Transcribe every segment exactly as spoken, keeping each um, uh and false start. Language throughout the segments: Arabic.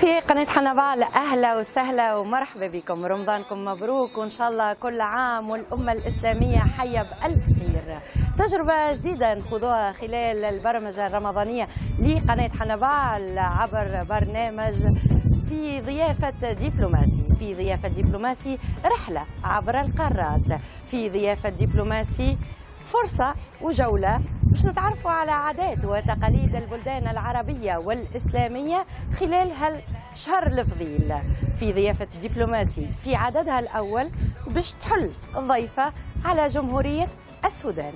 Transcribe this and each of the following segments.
في قناة حنبال، أهلا وسهلا ومرحبا بكم. رمضانكم مبروك وإن شاء الله كل عام والأمة الإسلامية حية بألف خير. تجربة جديدة نخوضوها خلال البرمجة الرمضانية لقناة حنبال عبر برنامج في ضيافة دبلوماسي. في ضيافة دبلوماسي رحلة عبر القارات. في ضيافة دبلوماسي فرصة وجولة باش نتعرفوا على عادات وتقاليد البلدان العربية والإسلامية خلال هالشهر الفضيل. في ضيافة دبلوماسي في عددها الأول باش تحل الضيفة على جمهورية السودان.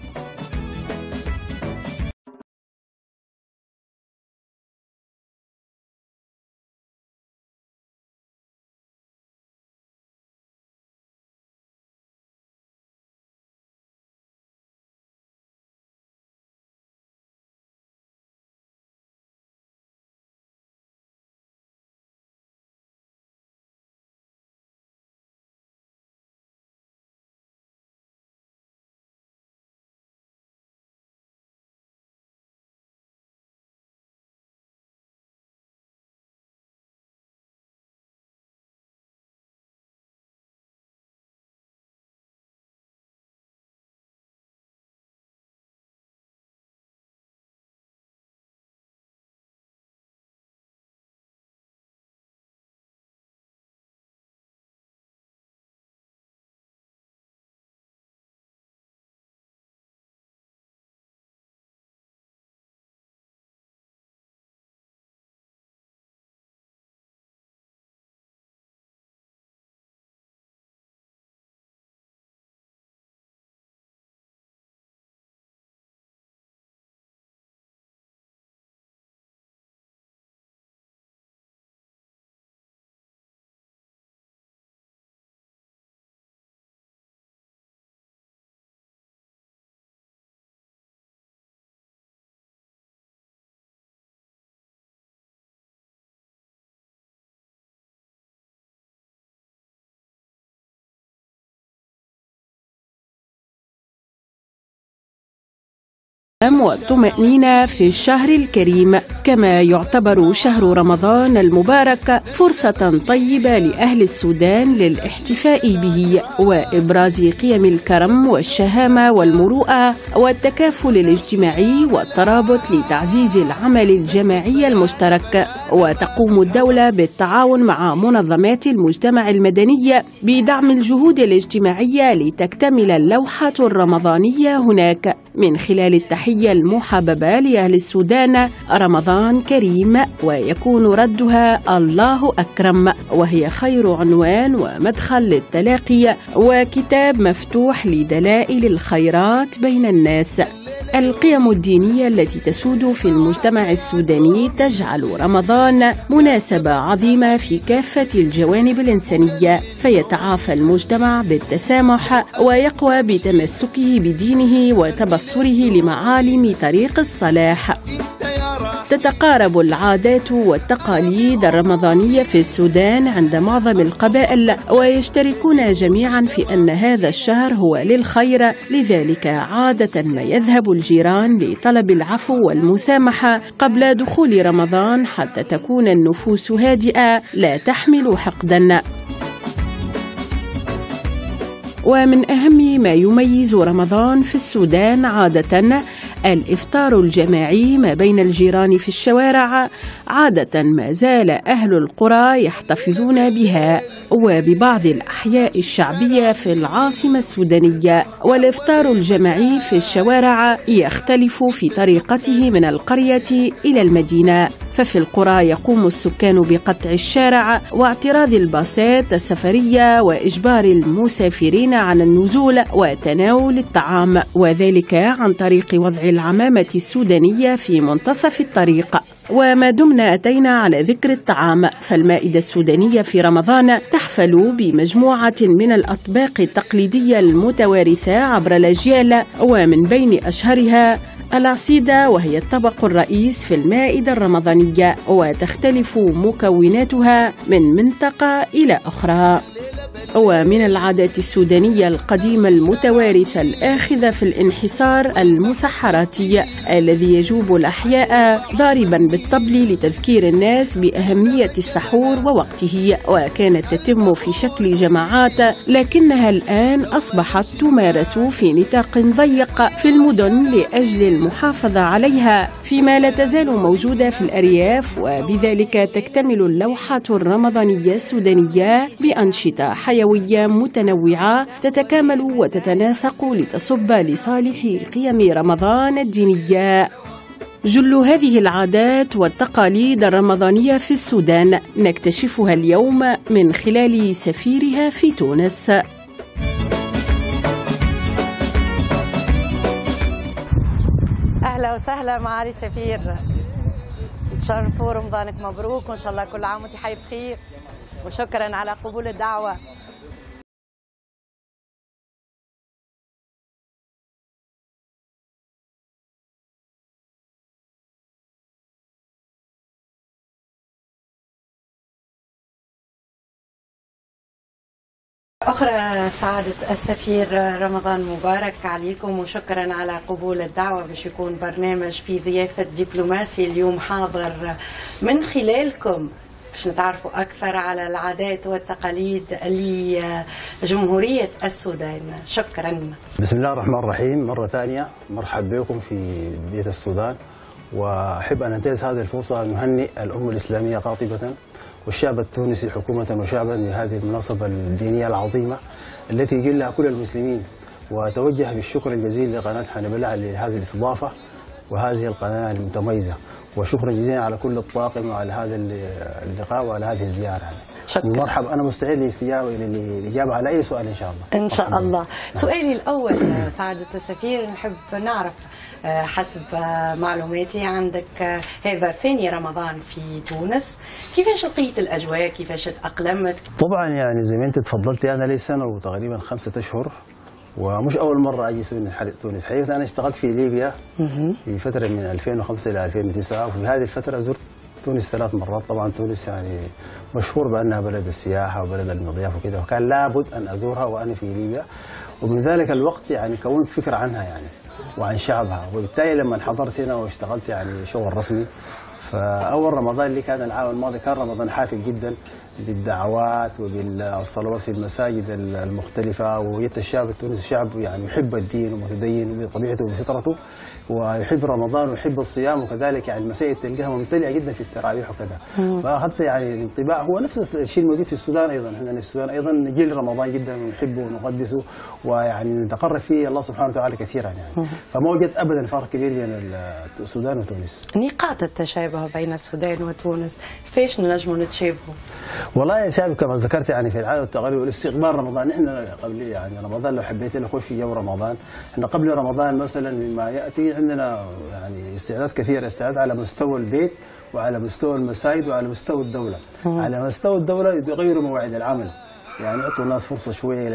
والطمأنينة في الشهر الكريم، كما يعتبر شهر رمضان المبارك فرصة طيبة لأهل السودان للاحتفاء به وإبراز قيم الكرم والشهامة والمروءة والتكافل الاجتماعي والترابط لتعزيز العمل الجماعي المشترك. وتقوم الدولة بالتعاون مع منظمات المجتمع المدني بدعم الجهود الاجتماعية لتكتمل اللوحة الرمضانية هناك من خلال التحية المحببة لأهل السودان: رمضان كريم، ويكون ردها الله أكرم، وهي خير عنوان ومدخل للتلاقي وكتاب مفتوح لدلائل الخيرات بين الناس. القيم الدينية التي تسود في المجتمع السوداني تجعل رمضان مناسبة عظيمة في كافة الجوانب الإنسانية، فيتعافى المجتمع بالتسامح ويقوى بتمسكه بدينه وتبصره لمعالم طريق الصلاح. تتقارب العادات والتقاليد الرمضانية في السودان عند معظم القبائل، ويشتركون جميعا في أن هذا الشهر هو للخير، لذلك عادة ما يذهب الجيران لطلب العفو والمسامحة قبل دخول رمضان حتى تكون النفوس هادئة لا تحمل حقدا. ومن أهم ما يميز رمضان في السودان عادة الإفطار الجماعي ما بين الجيران في الشوارع. عادة ما زال أهل القرى يحتفظون بها وببعض الأحياء الشعبية في العاصمة السودانية. والإفطار الجماعي في الشوارع يختلف في طريقته من القرية إلى المدينة، ففي القرى يقوم السكان بقطع الشارع واعتراض الباصات السفرية وإجبار المسافرين على النزول وتناول الطعام، وذلك عن طريق وضع العمامة السودانية في منتصف الطريق. وما دمنا أتينا على ذكر الطعام، فالمائدة السودانية في رمضان تحفل بمجموعة من الأطباق التقليدية المتوارثة عبر الأجيال، ومن بين أشهرها العصيدة، وهي الطبق الرئيس في المائدة الرمضانية، وتختلف مكوناتها من منطقة إلى أخرى. ومن العادات السودانية القديمة المتوارثة الآخذة في الانحسار المسحراتي الذي يجوب الأحياء ضاربا بالطبل لتذكير الناس بأهمية السحور ووقته، وكانت تتم في شكل جماعات لكنها الآن أصبحت تمارس في نطاق ضيق في المدن لأجل المحافظة عليها، فيما لا تزال موجودة في الأرياف، وبذلك تكتمل اللوحات الرمضانية السودانية بأنشطة حيوية متنوعة تتكامل وتتناسق لتصب لصالح قيم رمضان الدينية. جل هذه العادات والتقاليد الرمضانية في السودان نكتشفها اليوم من خلال سفيرها في تونس. أهلا وسهلا معالي السفير، تشرفوا، رمضانك مبروك وإن شاء الله كل عام وأنت حي بخير، وشكرا على قبول الدعوة. أخرى سعادة السفير، رمضان مبارك عليكم وشكرا على قبول الدعوة باش يكون برنامج في ضيافة دبلوماسي اليوم حاضر من خلالكم باش نتعرفوا أكثر على العادات والتقاليد لجمهورية السودان. شكرا. بسم الله الرحمن الرحيم. مرة ثانية مرحبا بكم في بيت السودان، وأحب أن أنتهز هذه الفرصة أن نهنئ الأمة الإسلامية قاطبة والشعب التونسي حكومة وشعبا بهذه المناسبة الدينية العظيمة التي يجلها كل المسلمين، وأتوجه بالشكر الجزيل لقناة حنبلة لهذه الاستضافة وهذه القناة المتميزة، وشكرا جزيلا على كل الطاقم وعلى هذا اللقاء وعلى هذه الزيارة. مرحبا، أنا مستعد للإجابة على أي سؤال إن شاء الله. إن شاء الله. سؤالي الأول سعادة السفير، نحب نعرف حسب معلوماتي عندك هذا ثاني رمضان في تونس، كيفاش لقيت الأجواء؟ كيفاش تأقلمت؟ طبعا يعني زي ما أنت تفضلتي، أنا لي سنة وتقريبا خمسة أشهر، ومش أول مرة أجي تونس. حقيقة أنا اشتغلت في ليبيا في فترة من ألفين وخمسة إلى ألفين وتسعة، وفي هذه الفترة زرت تونس ثلاث مرات. طبعا تونس يعني مشهور بأنها بلد السياحة وبلد المضياف وكذا، وكان لابد أن أزورها وأنا في ليبيا، ومن ذلك الوقت يعني كونت فكرة عنها يعني وعن شعبها، وبالتالي لما حضرت هنا واشتغلت يعني شغل رسمي، فأول رمضان اللي كان العام الماضي كان رمضان حافل جدا بالدعوات وبالصلوات في المساجد المختلفة، وجدت الشعب التونسي شعب يعني يحب الدين ومتدين بطبيعته وفطرته، ويحب رمضان ويحب الصيام، وكذلك يعني المساجد تلقاها ممتلئة جدا في التراويح وكذا. فأخذت يعني الانطباع هو نفس الشيء الموجود في السودان أيضا. احنا في السودان أيضا نجيل رمضان جدا ونحبه ونقدسه، ويعني نتقرب فيه الله سبحانه وتعالى كثيرا يعني. فما وجدت أبدا فرق كبير بين السودان وتونس. نقاط التشابه بين السودان وتونس، فاش نجموا نتشابهوا؟ والله يا شعب كما ذكرت يعني في العاده والتقاليد والاستقبال رمضان، احنا قبل يعني رمضان لو حبيت نخش في جو رمضان، احنا قبل رمضان مثلا مما ياتي عندنا يعني استعداد كثير، استعداد على مستوى البيت وعلى مستوى المساجد وعلى مستوى الدوله. مم. على مستوى الدوله يغيروا مواعيد العمل، يعني يعطوا الناس فرصه شويه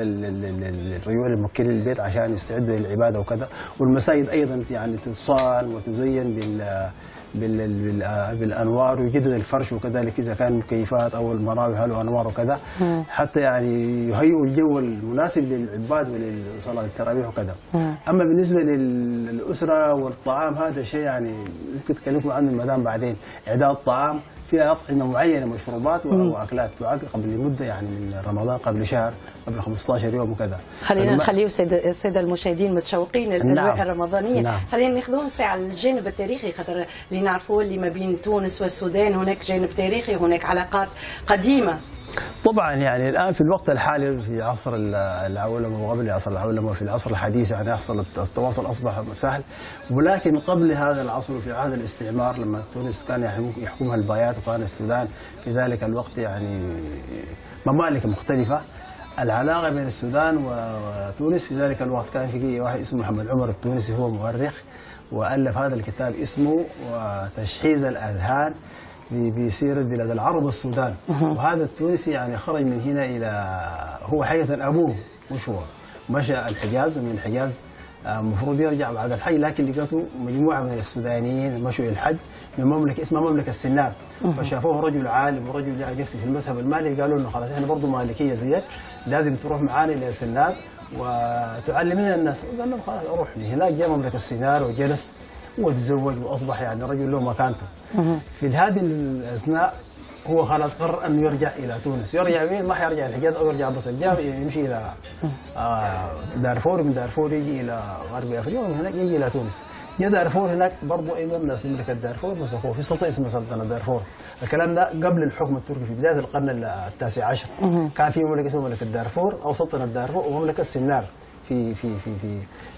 للرجال الموكلين للبيت عشان يستعدوا للعباده وكذا، والمساجد ايضا يعني تصان وتزين بال بالانوار ويجدد الفرش، وكذلك اذا كان مكيفات او المراوح له انوار وكذا، حتى يعني يهيئوا الجو المناسب للعباد ولصلاه التراويح وكذا. اما بالنسبه للاسره والطعام هذا شيء يعني ممكن تكلمكم عنه المدام بعدين. اعداد الطعام فيها أطعمة معينة، مشروبات وأكلات تعد قبل مدة يعني من رمضان، قبل شهر، قبل خمسة عشر يوم وكذا. خلينا نخليه السادة المشاهدين متشوقين للأجواء نعم. الرمضانية. نعم. خلينا ناخذهم ساعة الجانب التاريخي، خاطر اللي نعرفوه اللي ما بين تونس والسودان هناك جانب تاريخي، هناك علاقات قديمة. طبعا يعني الان في الوقت الحالي في عصر العولمه وقبل عصر العولمه وفي العصر الحديث يعني يحصل التواصل اصبح سهل، ولكن قبل هذا العصر في عهد الاستعمار لما تونس كان يحكمها البايات وكان السودان في ذلك الوقت يعني ممالك مختلفه، العلاقه بين السودان وتونس في ذلك الوقت كان في واحد اسمه محمد عمر التونسي، هو مؤرخ والف هذا الكتاب اسمه وتشحيذ الاذهان بسيرة بلاد العرب والسودان. وهذا التونسي يعني خرج من هنا إلى، هو حقيقة أبوه مش هو، مشى الحجاز ومن الحجاز المفروض يرجع بعد الحج، لكن لقيته مجموعه من السودانيين مشوا الحج من مملكه اسمها مملكه السنار، فشافوه رجل عالم ورجل يعني يفتي في المذهب المالكي، قالوا انه خلاص احنا برضه مالكيه زيك، لازم تروح معانا الى السنار وتعلمنا الناس. قال لهم خلاص اروح. هناك جاء مملكه السنار وجلس وتزوج واصبح يعني رجل له مكانته. في هذه الاثناء هو خلاص قرر انه يرجع الى تونس، يرجع مين؟ ما حيرجع الحجاز او يرجع مصر، جاء يمشي الى دارفور، من دارفور يجي الى غرب افريقيا، ومن هناك يجي الى تونس. جاء دارفور هناك برضه ايضا ناس مملكه دارفور مسكوه في سلطنه اسمها سلطنه دارفور. الكلام ده قبل الحكم التركي في بدايه القرن التاسع عشر. كان في مملكه اسمها مملكه دارفور او سلطنه دارفور ومملكه السنار في في في في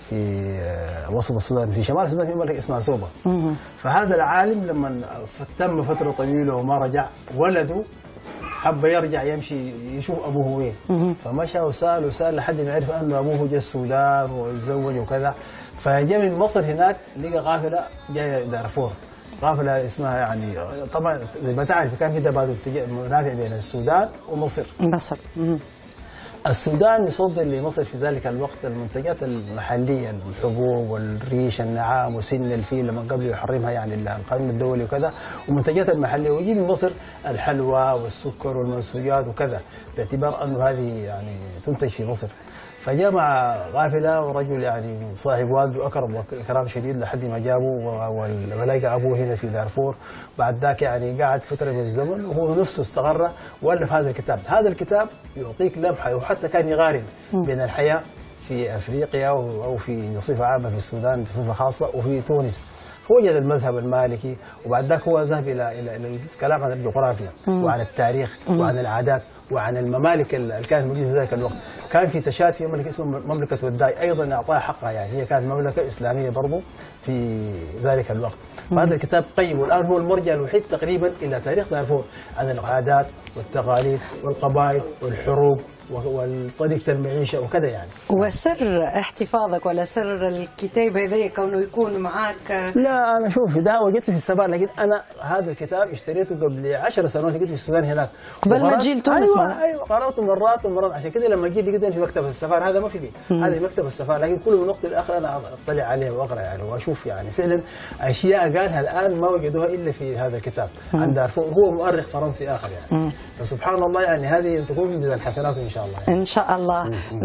في وسط السودان، في شمال السودان في مملكه اسمها سوبا. فهذا العالم لما تم فتره طويله وما رجع، ولده حب يرجع يمشي يشوف ابوه وين، فمشى وسال وسال لحد ما عرف انه ابوه جاء السودان وتزوج وكذا، فجاء من مصر هناك لقى قافله جايه دارفور، قافله اسمها يعني طبعا زي ما تعرف كان في تبادل منافع بين السودان ومصر. مصر. السودان يصدر لمصر في ذلك الوقت المنتجات المحليه، الحبوب والريش النعام وسن الفيل لما قبل يحرمها يعني القانون الدولي وكذا، والمنتجات المحليه، ويجي من مصر الحلوى والسكر والمنسوجات وكذا، باعتبار انه هذه يعني تنتج في مصر. فجاء مع قافله ورجل يعني صاحب والده اكرم اكرام شديد لحد ما جابوا ولقى ابوه هنا في دارفور. بعد ذاك يعني قعد فتره من الزمن وهو نفسه استقر والف هذا الكتاب. هذا الكتاب يعطيك لمحه، وحتى كان يقارن بين الحياه في افريقيا او في بصفه عامه في السودان بصفه خاصه وفي تونس. وجد المذهب المالكي، وبعد ذاك هو ذهب الى الى الكلام عن الجغرافيا وعن التاريخ وعن العادات وعن الممالك اللي كانت موجوده في ذلك الوقت. كان في تشاد في مملكه اسمها مملكه وداي، ايضا اعطاها حقها، يعني هي كانت مملكه اسلاميه برضه في ذلك الوقت. فهذا الكتاب قيم، والان هو المرجع الوحيد تقريبا الى تاريخ دارفور عن العادات والتقاليد والقبائل والحروب وطريقه المعيشه وكذا يعني. وسر احتفاظك ولا سر الكتاب هذا كونه يكون معك؟ لا انا شوف ده وجدته في السفاره، لكن انا هذا الكتاب اشتريته قبل عشر سنوات، لقيته في السودان هناك قبل ما تجي لتونس. ايوه ايوه قراته مرات ومرات، عشان كده لما جيت لقيته في مكتبه السفاره. هذا ما في لي، هذا في مكتبه السفاره، لكن كل من وقت لاخر انا اطلع عليه واقرا يعني واشوف يعني فعلا اشياء قالها الان ما وجدوها الا في هذا الكتاب عن دارفور. هو مؤرخ فرنسي اخر يعني، فسبحان الله يعني هذه تكون في ميزان حسناته ان شاء الله يعني. ان شاء الله.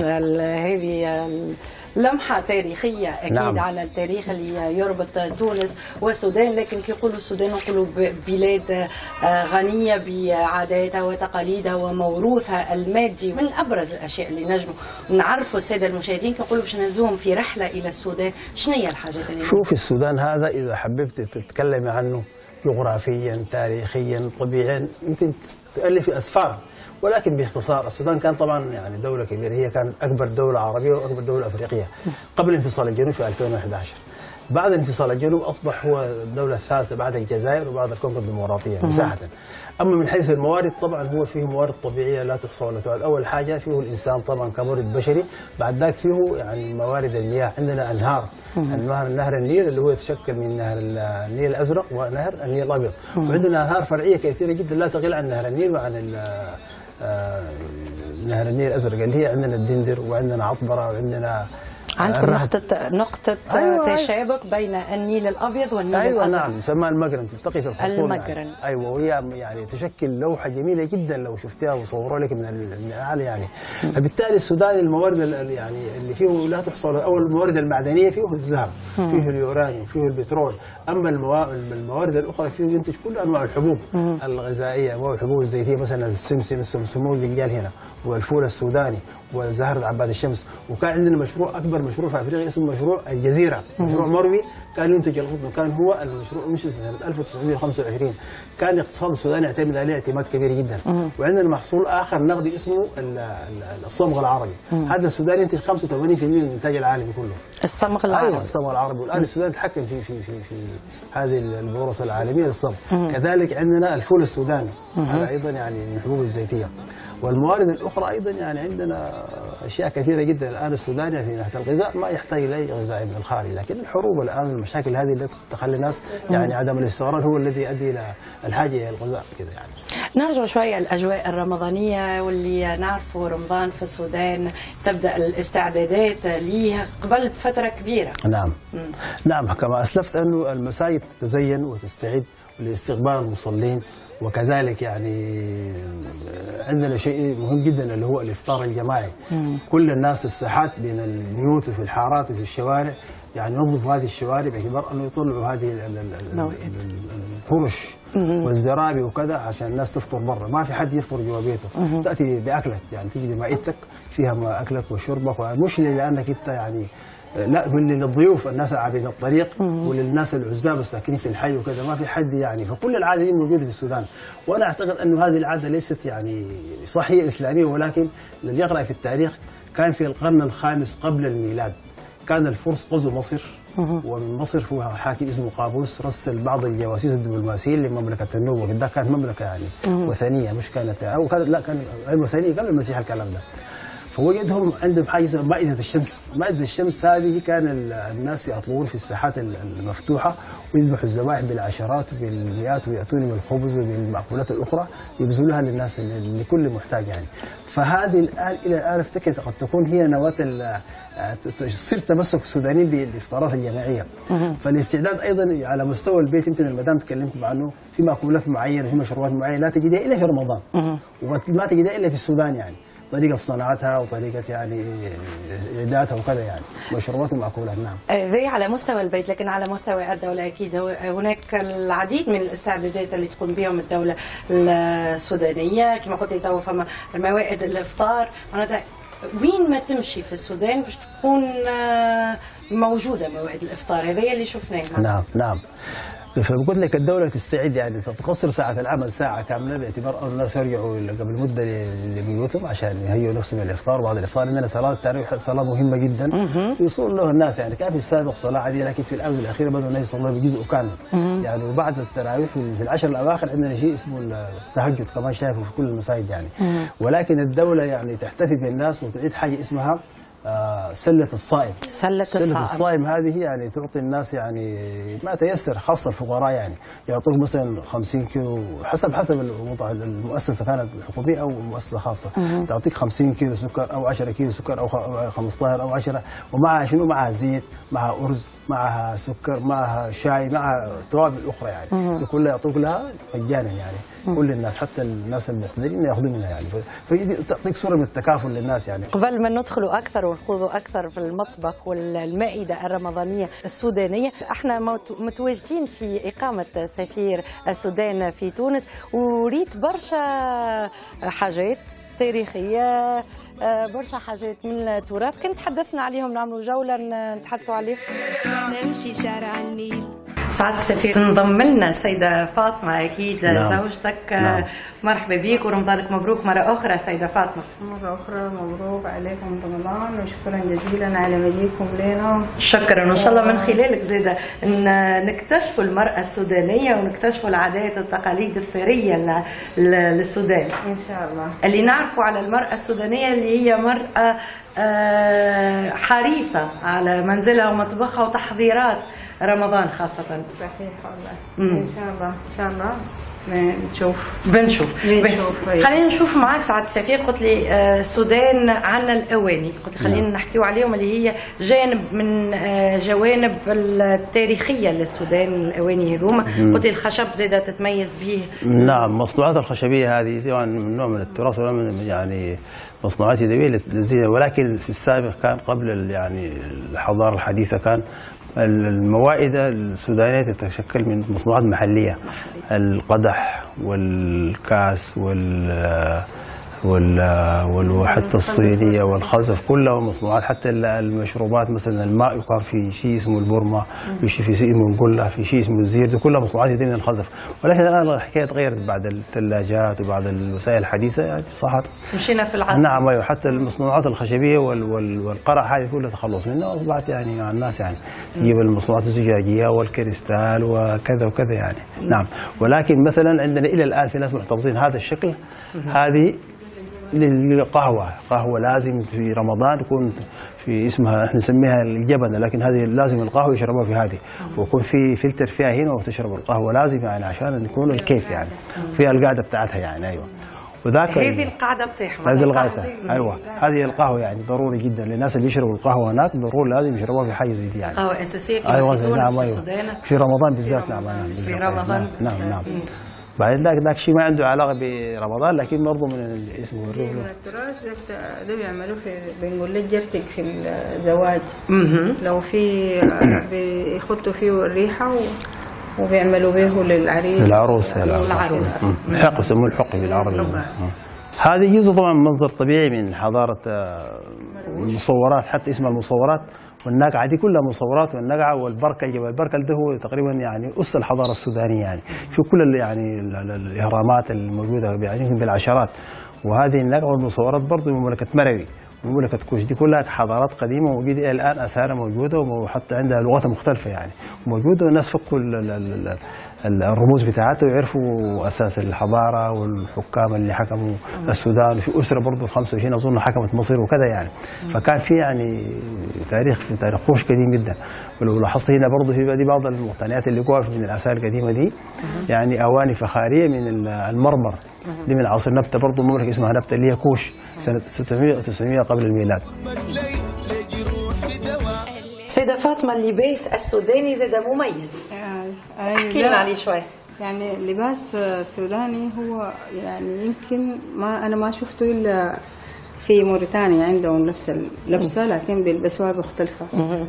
هذه لمحة تاريخية أكيد. نعم. على التاريخ اللي يربط تونس والسودان، لكن كي يقولوا السودان نقولوا بلاد غنية بعاداتها وتقاليدها وموروثها المادي. من أبرز الأشياء اللي نجموا نعرفوا السادة المشاهدين كي يقولوا باش نهزوهم في رحلة إلى السودان، شنو هي الحاجات اللي شوف السودان هذا إذا حببت تتكلمي عنه جغرافيا تاريخيا طبيعيا يمكن تألفي أسفار، ولكن باختصار السودان كان طبعا يعني دولة كبيرة، هي كانت أكبر دولة عربية وأكبر دولة أفريقية قبل انفصال الجنوب في ألفين وأحد عشر. بعد انفصال الجنوب أصبح هو الدولة الثالثة بعد الجزائر وبعد الكونغو الديمقراطية مساحة. أما من حيث الموارد طبعا هو فيه موارد طبيعية لا تحصى ولا تعد. أول حاجة فيه الإنسان طبعا كمورد بشري، بعد ذاك فيه يعني موارد المياه، عندنا أنهار، النهر نهر النيل اللي هو يتشكل من نهر النيل الأزرق ونهر النيل الأبيض، وعندنا أنهار فرعية كثيرة جدا لا تقل عن نهر النيل وعن آه نهر النيل الأزرق اللي هي عندنا الدندر وعندنا عطبرة وعندنا عندكم نقطة نقطة أيوة تشابك بين النيل الأبيض والنيل أيوة الأزرق. نعم يسمى المقرن، تلتقي في الخرطوم المقرن يعني. أيوة وهي يعني تشكل لوحة جميلة جدا لو شفتها وصوروا لك من الأعلى يعني. فبالتالي السودان الموارد يعني اللي فيه لا تحصى، أول الموارد المعدنية فيه الذهب، فيه اليورانيوم، فيه البترول. أما الموارد الأخرى فيه ينتج كل أنواع الحبوب الغذائية، أنواع الحبوب الزيتية مثلا السمسم السمسمون اللي قال هنا، والفول السوداني وزهر عباد الشمس. وكان عندنا مشروع اكبر مشروع في افريقيا اسمه مشروع الجزيره، مشروع مروي كان ينتج القطن، وكان هو المشروع مش سنه ألف وتسعمئة وخمسة وعشرين. كان الاقتصاد السوداني يعتمد عليه اعتماد كبير جدا. وعندنا محصول اخر نقدي اسمه الصمغ العربي. هذا السودان ينتج خمسة وثمانين بالمئة من الانتاج العالمي كله. الصمغ العربي. ايوه الصمغ العربي، والان السودان يتحكم في في في في هذه البورصه العالميه للصمغ. كذلك عندنا الفول السوداني، هذا ايضا يعني من الحبوب الزيتيه. والموارد الاخرى ايضا يعني عندنا اشياء كثيره جدا. الان السودان في ناحيه الغذاء ما يحتاج الى غذاء من الخارج، لكن الحروب الان المشاكل هذه التي تخلي الناس يعني عدم الاستقرار هو الذي يؤدي الى الحاجه الى الغذاء كذا يعني. نرجع شوية الأجواء الرمضانية واللي نعرفوا رمضان في السودان تبدأ الاستعدادات ليه قبل فترة كبيرة. نعم مم. نعم كما أسلفت أنه المساجد تتزين وتستعد لاستقبال المصلين، وكذلك يعني عندنا شيء مهم جدا اللي هو الإفطار الجماعي. مم. كل الناس الساحات بين البيوت وفي الحارات وفي الشوارع يعني ينظفوا هذه الشوارع باعتبار انه يطلعوا هذه الفرش والزرابي وكذا عشان الناس تفطر برا، ما في حد يفطر جوا بيته. تاتي باكلك يعني تيجي بمائدتك فيها اكلك وشربك، ومش لانك انت يعني لا، للضيوف الناس عابرين الطريق وللناس العزاب الساكنين في الحي وكذا، ما في حد يعني. فكل العاده دي موجوده في السودان، وانا اعتقد انه هذه العاده ليست يعني صحية اسلاميه، ولكن اللي يقرا في التاريخ كان في القرن الخامس قبل الميلاد كان الفرس غزو مصر، ومن مصر هو حاكم اسمه قابوس رسل بعض الجواسيس الدبلوماسيين لمملكه النوبه، وكذا كانت مملكه يعني وثنيه، مش كانت او كانت لا كان وثنيه قبل المسيح الكلام ده. فوجدهم عندهم حاجه اسمها مائده الشمس، مائده الشمس هذه كان الناس يطلعون في الساحات المفتوحه ويذبحوا الذبائح بالعشرات وبالمئات وياتون بالخبز وبالمأكولات الاخرى يبذلوها للناس لكل محتاج يعني. فهذه الان الى الان افتكر قد تكون هي نواه تصير تمسك السودانيين بالافطارات الجماعيه. فالاستعداد ايضا على مستوى البيت، يمكن المدام تكلمكم عنه، في مأكولات معينه في مشروبات معينه لا تجدها الا في رمضان، وما تجدها الا في السودان يعني، طريقة صناعتها وطريقة يعني إعدادها وكذا يعني، مشروبات ومأكولات. نعم. ذي على مستوى البيت، لكن على مستوى الدولة أكيد هناك العديد من الاستعدادات اللي تقوم بهم الدولة السودانية. كما قلت تو فما موائد الإفطار، معناتها وين ما تمشي في السودان باش تكون موجودة موائد الإفطار، هذا اللي شفناه. نعم نعم. فقلت لك الدولة تستعد يعني تقصر ساعة العمل ساعة كاملة باعتبار أن الناس يرجعوا قبل مدة لبيوتهم عشان يهيئوا نفسهم للإفطار. وبعد الإفطار عندنا صلاة التراويح، صلاة مهمة جدا يوصل له الناس يعني. كان في السابق صلاة عادية، لكن في الآونة الأخيرة بدأوا الناس يصلوا بجزء كامل يعني. وبعد التراويح في العشر الأواخر عندنا شيء اسمه التهجد كمان شايفه في كل المساجد يعني. ولكن الدولة يعني تحتفي بالناس وتعيد حاجة اسمها آه سلة الصائم. سلة, سلة الصائم. الصائم هذه يعني تعطي الناس يعني ما تيسر، خاصة الفقراء يعني. يعطوك مثلا خمسين كيلو حسب حسب المؤسسة كانت حكومية أو مؤسسة خاصة. مم. تعطيك خمسين كيلو سكر أو عشرة كيلو سكر أو خمسة عشر أو عشرة، ومعها شنو؟ معها زيت، معها أرز، معها سكر، معها شاي، معها توابل أخرى يعني. دي كلها يعطوك لها مجانا يعني. مم. كل الناس حتى الناس المقتدرين ياخذوا منها يعني. فتعطيك صورة من التكافل للناس يعني. قبل ما ندخلوا أكثر ونخوضوا أكثر في المطبخ والمائدة الرمضانية السودانية، احنا متواجدين في إقامة سفير السودان في تونس، وريت برشا حاجات تاريخية، برشا حاجات من التراث. كنت تحدثنا عليهم، نعملوا جولة نتحدثوا عليهم. نمشي شارع النيل. سعادة السفير انضم لنا السيدة فاطمة أكيد. نعم. زوجتك. نعم. مرحبا بك ورمضانك مبروك مرة أخرى سيدة فاطمة. مرة أخرى مبروك عليكم رمضان، وشكرا جزيلا على مجيئكم لنا. شكرا، وإن شاء الله من خلالك زيادة نكتشفوا المرأة السودانية ونكتشفوا العادات والتقاليد الثرية للسودان. إن شاء الله. اللي نعرفوا على المرأة السودانية اللي هي مرأة حريصة على منزلها ومطبخها وتحضيرات رمضان خاصة. صحيح والله. إن شاء الله إن شاء الله بنشوف بنشوف بنشوف خلينا نشوف معك سعادة السفير. قلت لي السودان عندنا الأواني، قلت لي خلينا نحكيو عليهم اللي هي جانب من جوانب التاريخية للسودان. الأواني هذوما قلت لي الخشب زادة تتميز به. نعم، مصنوعات الخشبية هذه طبعا من نوع من التراث ومن يعني مصنوعات يدوية للزينة، ولكن في السابق كان قبل يعني الحضارة الحديثة كان الموائد السودانية تتشكل من مصنوعات محلية. القدح والكاس وال والحتى الصينية والخزف كلها مصنوعات. حتى المشروبات مثلا الماء يقام في شيء اسمه البرمة، في شيء اسمه القلة، في شيء اسمه الزير، دي كلها مصنوعات من الخزف. ولكن الآن الحكاية تغيرت بعد الثلاجات وبعد الوسائل الحديثة يعني صحت مشينا في العصر. نعم ايوه، حتى المصنوعات الخشبية والقرع هذه كلها تخلص منها واصبحت يعني مع الناس يعني تجيب المصنوعات الزجاجية والكريستال وكذا وكذا يعني. نعم، ولكن مثلا عندنا إلى الآن في ناس محتفظين هذا الشكل. هذه للقهوة. قهوة لازم في رمضان يكون في اسمها احنا نسميها الجبنة، لكن هذه لازم القهوة يشربوها في هذه، ويكون في فلتر فيها هنا وتشرب القهوة لازم يعني عشان يكون الكيف يعني فيها القاعدة بتاعتها يعني. أيوة وذاك هذه القاعدة بتاعهم. هذه القاعدة أيوة هذه القهوة يعني ضروري جدا للناس اللي يشربوا القهوة هناك، ضروري لازم يشربوها في حاجة زي دي يعني. اه أساسية كما أيوة في تونس نعم في أيوة السودان في رمضان بالذات. نعم نعم في رمضان نعم نعم, نعم. بعد ذاك ذاك شيء ما عنده علاقة برمضان، لكن برضه من اسمه الريف. من التراث ده ده بيعملوه في بنقول له جرتك في الزواج. لو في بيخطوا فيه الريحة وبيعملوا به للعريس للعروس. العروس حق يسموه الحق بالعربي. هذه جزء طبعا مصدر طبيعي من حضارة المصورات، حتى اسمها المصورات. والنقعة دي كلها مصورات، والنقعة والبركل. جبل البركل ده هو تقريبا يعني أس الحضارة السودانية يعني في كل يعني الإهرامات الموجودة يعني بالعشرات. وهذه النقعة والمصورات برضه من مملكة مروي ومملكة كوش، دي كلها حضارات قديمة موجودة الآن، أثارها موجودة وحتى عندها لغات مختلفة يعني موجودة، والناس فكوا الرموز بتاعتها ويعرفوا أساس الحضارة والحكام اللي حكموا السودان. في أسرة برضه خمسة وعشرين أظن حكمت مصر وكذا يعني. فكان في يعني تاريخ في تاريخ كوش قديم جدا. ولو لاحظت هنا برضه في دي بعض المقتنيات اللي جوا من الآثار القديمة دي يعني أواني فخارية من المرمر دي من عصر نبتة، برضه مملكة اسمها نبتة اللي هي كوش سنة ستمائة وتسعمائة قبل الميلاد. سيدة فاطمة اللباس السوداني زاد مميز، احكي لنا عليه شوي. يعني اللباس السوداني هو يعني يمكن ما أنا ما شفته إلا في موريتانيا عندهم نفس اللبسة لكن بيلبسوها مختلفة.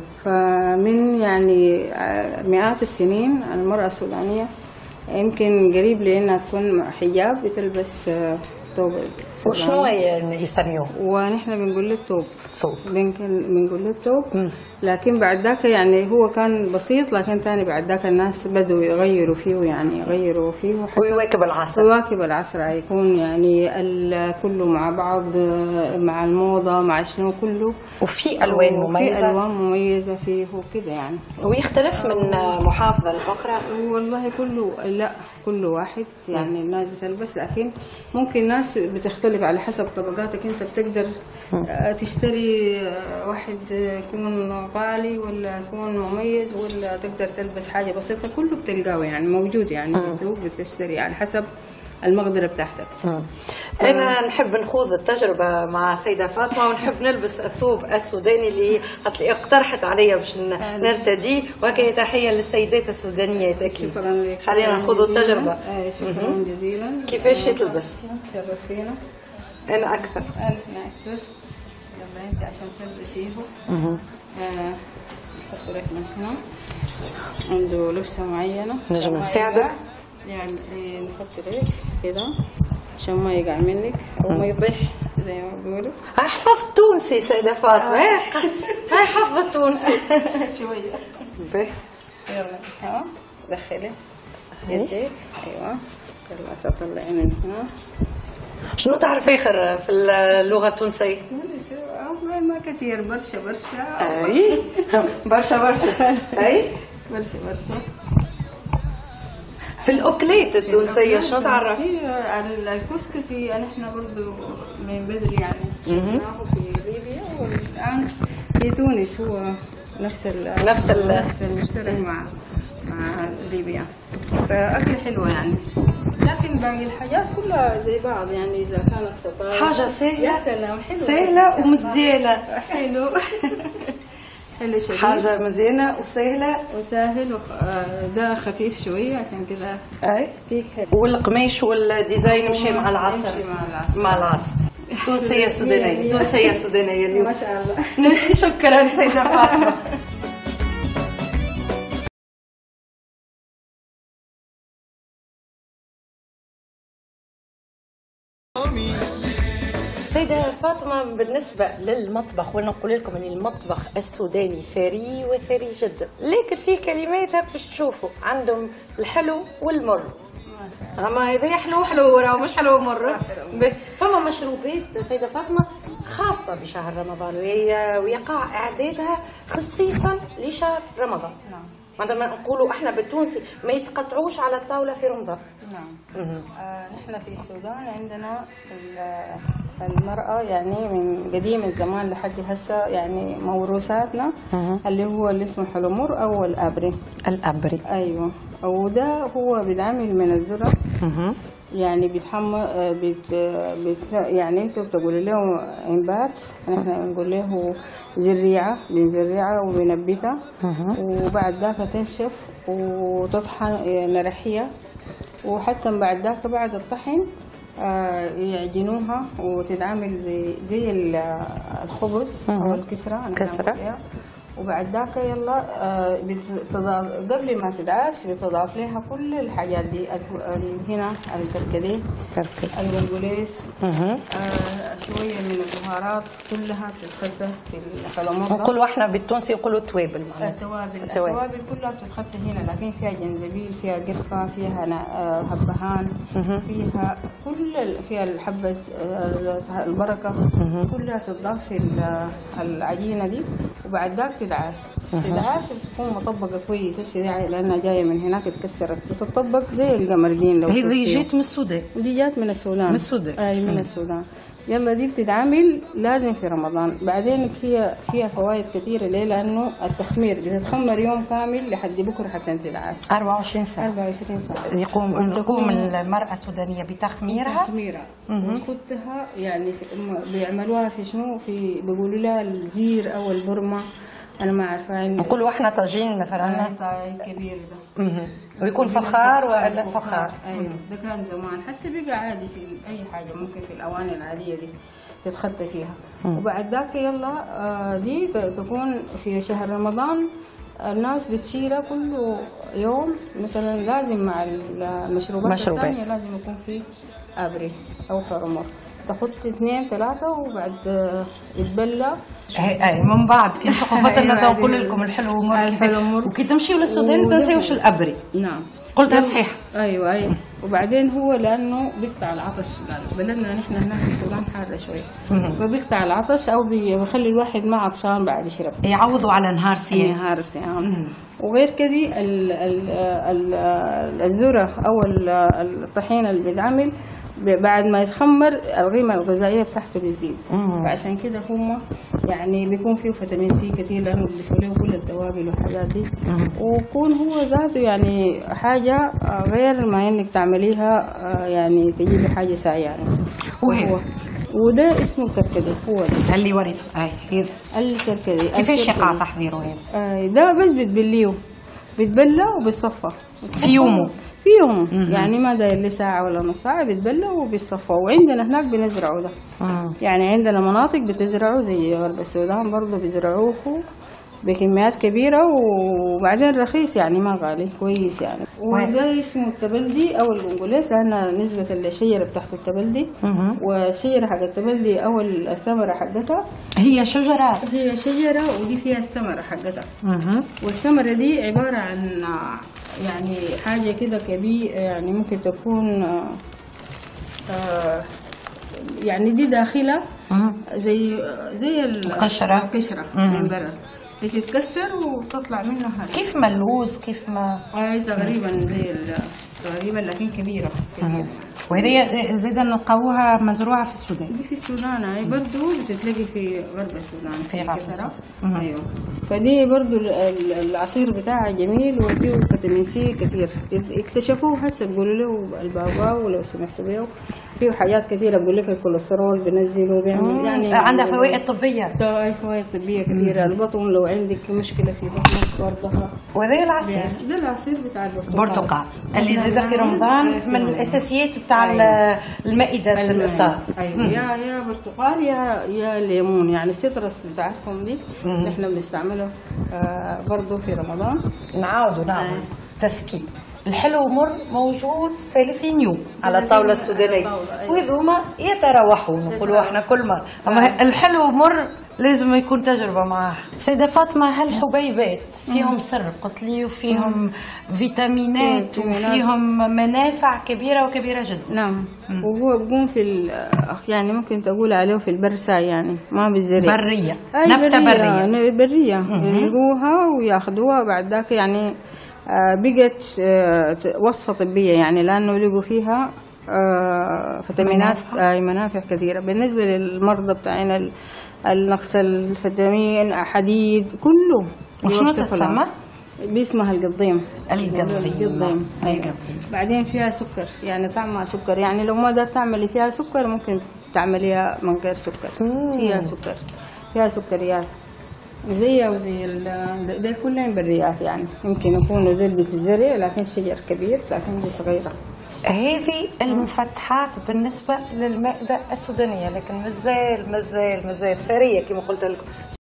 فمن يعني مئات السنين المرأة السودانية يمكن قريب لأنها تكون حجاب بتلبس ثوب. وشنو يسميوه؟ ونحن بنقول له الثوب. ثوب بنقول له الثوب. لكن بعد ذاك يعني هو كان بسيط، لكن ثاني بعد ذاك الناس بدوا يغيروا فيه يعني يغيروا فيه ويواكب العصر. يواكب العصر يكون يعني كله مع بعض مع الموضة مع شنو كله. وفي ألوان مميزة. في ألوان مميزة فيه وكده يعني. ويختلف من محافظة لأخرى؟ والله كله لا كل واحد يعني الناس تلبس، لكن ممكن ناس بتختلف على حسب طبقاتك. انت بتقدر تشتري واحد يكون غالي ولا يكون مميز، ولا تقدر تلبس حاجة بسيطة، كله بتلقاه يعني موجود يعني في السوق بتشتري على حسب المقدرة بتاعتك. أنا نحب نخوض التجربة مع سيدة فاطمة ونحب نلبس الثوب السوداني اللي اقترحت علي باش نرتديه، وهكذا تحية للسيدات السودانيات أكيد. شكرا لك. خلينا نخوض التجربة. شكرا جزيلا. كيفاش تلبس؟ شرفتينا. أنا أكثر. أنا أكثر. يلا أنت عشان تلبسيه. اها. حط لك من هنا. عنده لبسة معينة. نجم نساعدك؟ يعني نحط لك كده عشان ما يقع منك او ما يطيح زي ما بيقولوا. هاي حفظ تونسي سيدة فاطمة. هاي حفظ تونسي شوية. به يلا ها دخلي يديك. ايوه يلا تطلعي من هنا. شنو تعرف اخر في اللغة التونسية؟ ما كثير برشا برشا. اي برشا برشا. اي برشا برشا. في الأكلات التونسية شنو تعرف؟ على الكسكسي نحن برضه من بدري يعني شفناه في ليبيا، والآن في تونس هو نفس ال نفس ال نفس المشترك مع مع ليبيا. فأكل حلوة يعني، لكن باقي الحاجات كلها زي بعض يعني. إذا كانت فطاير حاجة سهلة. يا سلام حلوة سهلة ومزيانة. حلو. حلو شديد. حاجة مزيانة وسهلة وسهل وخ... ده خفيف شوية عشان كده. اي فيك حلو. والقماش والديزاين مشي مع العصر. مشي مع العصر. مع العصر. تونسية سودانية. تونسية سودانية اليوم. ما شاء الله. شكرا سيدة فاطمة. سيدة فاطمة بالنسبة للمطبخ، وانا نقول لكم ان المطبخ السوداني ثري وثري جدا، لكن في كلمات باش تشوفوا عندهم الحلو والمر. اما هذا حلو حلو وراه مش حلو مر. فما مشروبات سيدة فاطمة خاصة بشهر رمضان ويقع اعدادها خصيصا لشهر رمضان. عندما نقولوا احنا بالتونسي ما يتقطعوش على الطاوله في رمضان. نعم. آه نحن في السودان عندنا المرأة يعني من قديم الزمان لحد هسه يعني موروثاتنا اللي هو اللي اسمه حلمور أو الأبري. الأبري أيوه. وده هو بيتعمل من الذرة. يعني بيتحمى بيت بيت يعني انتوا بتقولوا له انبات، احنا بنقول له زريعه، بنزريعها وبنبتها وبعد ذاك تنشف وتطحن نرحيها، وحتى بعد ذاك بعد الطحن يعجنوها وتتعمل زي زي الخبز او الكسره. كسره. وبعد ذاك يلا بتضاف قبل ما تدعس بتضاف لها كل الحاجات دي هنا الكركديه، البنقوليس، آه شويه من البهارات كلها بتتخفى في الحلموطه. نقولوا احنا بالتونسي نقولوا توابل. التوابل التوابل كلها بتتخفى هنا، لكن فيها جنزبيل، فيها قرفه، فيها هبهان، فيها كل فيها الحبه البركه، كلها تضاف في العجينه دي. وبعد ذاك تدعس تدعس بتكون مطبقه كويس لانها جايه من هناك اتكسرت، بتطبق زي القمردين. لو هذه جات من السودان. دي جات من السودان. من السودان. اي من السودان. يلا دي بتتعمل لازم في رمضان. بعدين فيها فيها فوائد كثيره. ليه؟ لانه التخمير بتتخمر يوم كامل لحد بكره حتى تدعس أربعة وعشرين ساعه. أربعة وعشرين ساعه يقوم يقوم المراه السودانيه بتخميرها تخميرها وخدتها. يعني بيعملوها في شنو؟ في بيقولوا لها الزير او البرمه، انا ما عارفه. عندي نقولوا احنا طاجين مثلا طاجين كبير ده اها ويكون فخار ولا فخار. ايوه ده كان زمان، هسه بقى عادي في اي حاجه ممكن في الاواني العاديه دي تتخطى فيها. مم. وبعد ذاك يلا دي تكون في شهر رمضان الناس بتشيلها كل يوم. مثلا لازم مع المشروبات الثانيه لازم يكون في ابري او حرمر، تاخد اثنين ثلاثة وبعد يتبلى. اي اي من بعض كي ثقافتنا تنقول لكم الحلو والمر وكي تمشيوا للسودان ما تنسيوش الابري. نعم قلتها صحيح. ايوه ايوه. وبعدين هو لانه بيقطع العطش، بلدنا نحن هناك في السودان حاره شوي، فبيقطع العطش او بيخلي الواحد ما عطشان بعد يشرب، يعوضوا على نهار صيام. نهار صيام. وغير كده الذره او الطحين اللي بيتعمل بعد ما يتخمر القيمة الغذائية بتاعته بتزيد، فعشان كده هم يعني بيكون فيه فيتامين سي كتير لأنه بيضيفوا له كل التوابل والحاجات دي، ويكون هو ذاته يعني حاجة غير ما إنك تعمليها يعني تجيبي حاجة ساعة يعني. وهو وده اسمه الكركديه. هو ده اللي وريته. اي الكركديه. كيفاش يقع تحضيره هذا؟ ده بس بتبليه، بتبلى وبتصفى في يومه. في يوم يعني ما داير لي ساعة ولا نص ساعة بتبلى وبيصفى. وعندنا هناك بنزرعه ده. مم. يعني عندنا مناطق بتزرعه زي غرب السودان برضه بيزرعوه بكميات كبيرة وبعدين رخيص يعني ما غالي كويس يعني. وده اسمه التبلدي أو البنقوليس لأن نسبة الشجرة بتاعت التبلدي والشجرة حق التبلدي أو الثمرة حقتها هي شجرة هي شجرة ودي فيها الثمرة حقتها. والثمرة دي عبارة عن يعني حاجة كده كبيرة يعني ممكن تكون آه يعني دي داخلة زي زي القشرة القشرة من برا بتتكسر وتطلع منها كيف ما اللوز كيف ما اي تقريبا زي تقريبا لكن كبيرة كبيرة. وهي زيدا نلقاوها مزروعة في السودان. دي في السودان اي برضه بتتلاقي في غرب السودان في غرب السودان. ايوه. فدي برضه العصير بتاعها جميل وفيه فيتامين سي كثير. اكتشفوه هسه بيقولوا له البابا ولو سمحتوا بيه فيه حاجات كثيره بقول لك الكوليسترول بنزله وبيعمل يعني عندها فوائد طبيه. اي فوائد طبيه كثيره. البطن لو عندك مشكله في بطنك برضها. وهذا العصير ده العصير بتاع البرتقال برتقال اللي زاد في رمضان من الاساسيات بتاع أيوة. المائده الافطار. ايوه يا يا برتقال يا يا ليمون يعني السيترس بتاعتكم دي نحن بنستعمله آه برضه في رمضان. نعاودوا نعمل تثكير الحلو مر موجود ثلاثين يوم على الطاولة السودانية، وهذوما يتراوحوا نقولوا احنا كل مرة، أما الحلو مر لازم يكون تجربة معاه. سيدة فاطمة، هالحبيبات فيهم سر قلت لي، وفيهم فيتامينات وفيهم منافع كبيرة وكبيرة جدا. نعم. وهو بيكون في يعني ممكن تقول عليه في البرسا، يعني ما بالزرع، برية، نبتة برية برية, برية. يلقوها وياخذوها بعد ذاك يعني بقت وصفة طبية، يعني لأنه لقوا فيها فيتامينات منافع كثيرة. بالنسبة للمرضى بتاعنا النقص الفيتامين، حديد، كله. وشنو تتسمى؟ باسمها القضيم. القضيم. القضيم. بعدين فيها سكر، يعني طعمها سكر، يعني لو ما قدرت تعملي فيها سكر ممكن تعمليها من غير سكر. فيها سكر، فيها سكريات زيها وزي ده كلهم بريات، يعني يمكن يكونوا زي بيت الزرع لكن الشجر كبير لكن دي صغيرة. هذه المفتحات بالنسبة للمائدة السودانية، لكن مازال مازال مازال ثرية كما قلت لكم.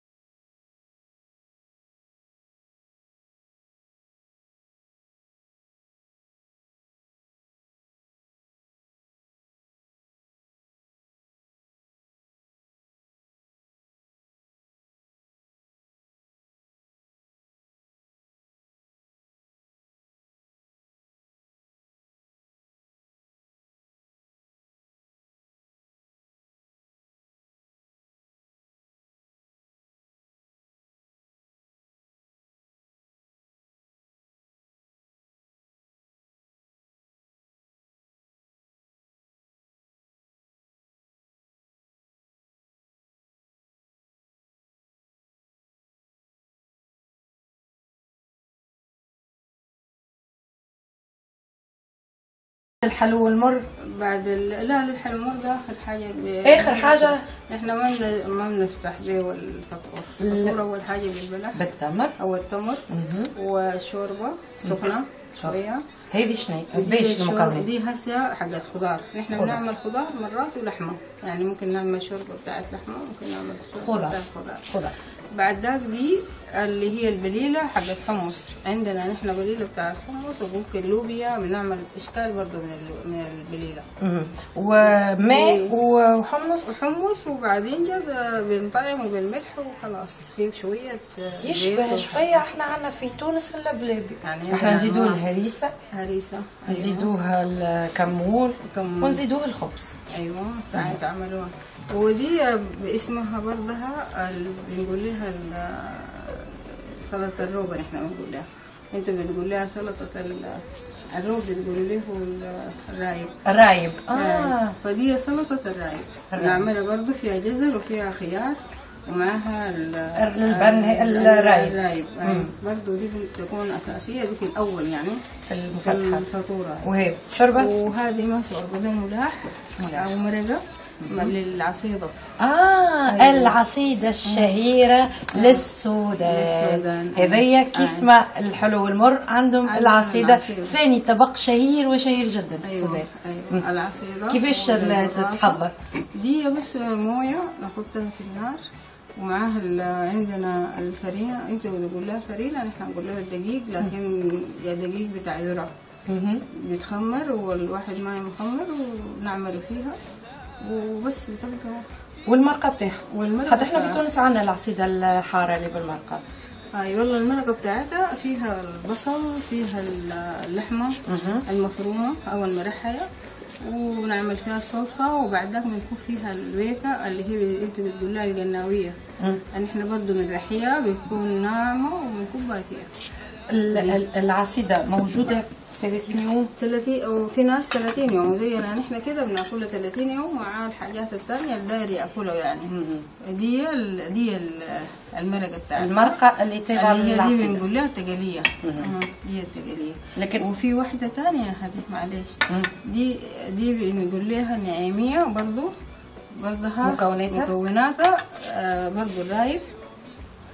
الحلو والمر بعد ال... لا الحلو والمر ده اخر حاجه ب... اخر حاجه احنا ما من... ما بنفتح به الفطور. الفطور اول حاجه بالبلح بالتمر او التمر وشوربه سخنه شويه. هذه شنو بيش المكونات دي هسه حقت خضار. نحن بنعمل خضار مرات ولحمه، يعني ممكن نعمل شوربه بتاعت لحمه، ممكن نعمل خضار خضار خضار. بعد ذاك دي اللي هي البليله حقت حمص. عندنا نحن بليله بتاعت حمص، وممكن لوبيا بنعمل اشكال برضه من من البليله. اها وماء وحمص وحمص وبعدين جد بنطعمه بالملح وخلاص. فيه شويه يشبه شويه احنا عندنا في تونس اللبلابي، يعني احنا نزيدوه الهريسه هريسه أيوة. نزيدوها الكمون ونزيدوه الخبز. ايوه تعملوها. ودي باسمها برضها بنقول لها سلطة الروب. نحن بنقول لها، انت بتقول لها سلطة الروب، بتقولوا له الرايب. الرايب اه فدي سلطة الرايب. نعملها برضه فيها جزر وفيها خيار ومعها البن الرايب. الرايب برضه دي بتكون اساسية دي في الاول، يعني في المفتحة الفطورة. وهي شوربة، وهذه ما شوربة ده ملاح او مرقة للعصيدة. آه أيوة. العصيدة الشهيرة آه. للسودان. هذيا كيف آه. ما الحلو والمر عندهم العصيدة. العصيدة ثاني طبق شهير وشهير جدا في أيوة. السودان. أيوة. العصيدة كيفاش تتحضر؟ دي بس موية نحطها في النار، ومعاها عندنا الفرينة. انت بتقول لها فرينة، نحن نقول لها الدقيق، لكن يا دقيق بتاع ذرة بيتخمر والواحد ما يمخمر ونعمل فيها وبس تبقى. والمرقه بتاعها حتى احنا في تونس عندنا العصيده الحاره اللي بالمرقه. اي والله المرقه بتاعتها فيها البصل، فيها اللحمه المفرومه او المرحله، ونعمل فيها الصلصه، وبعد ذاك بنكون فيها البيكه اللي هي انت بتقول لها الجناويه. يعني احنا برضه بنرحيها بتكون ناعمه وبنكبها فيها. العصيده موجوده ثلاثين يوم ثلاثين وفي ناس ثلاثين يوم زينا نحن كده بناكلها ثلاثين يوم مع الحاجات الثانيه الداير ياكلها. يعني دي ال دي ال المرقه بتاعتها، المرقه اللي تبع العصيده دي بنقول لها التقليه. دي التقليه. لكن وفي واحده ثانيه هذه معلش دي دي بنقول لها النعيميه برضه. برضها مكوناتها مكوناتها آه برضه الرايب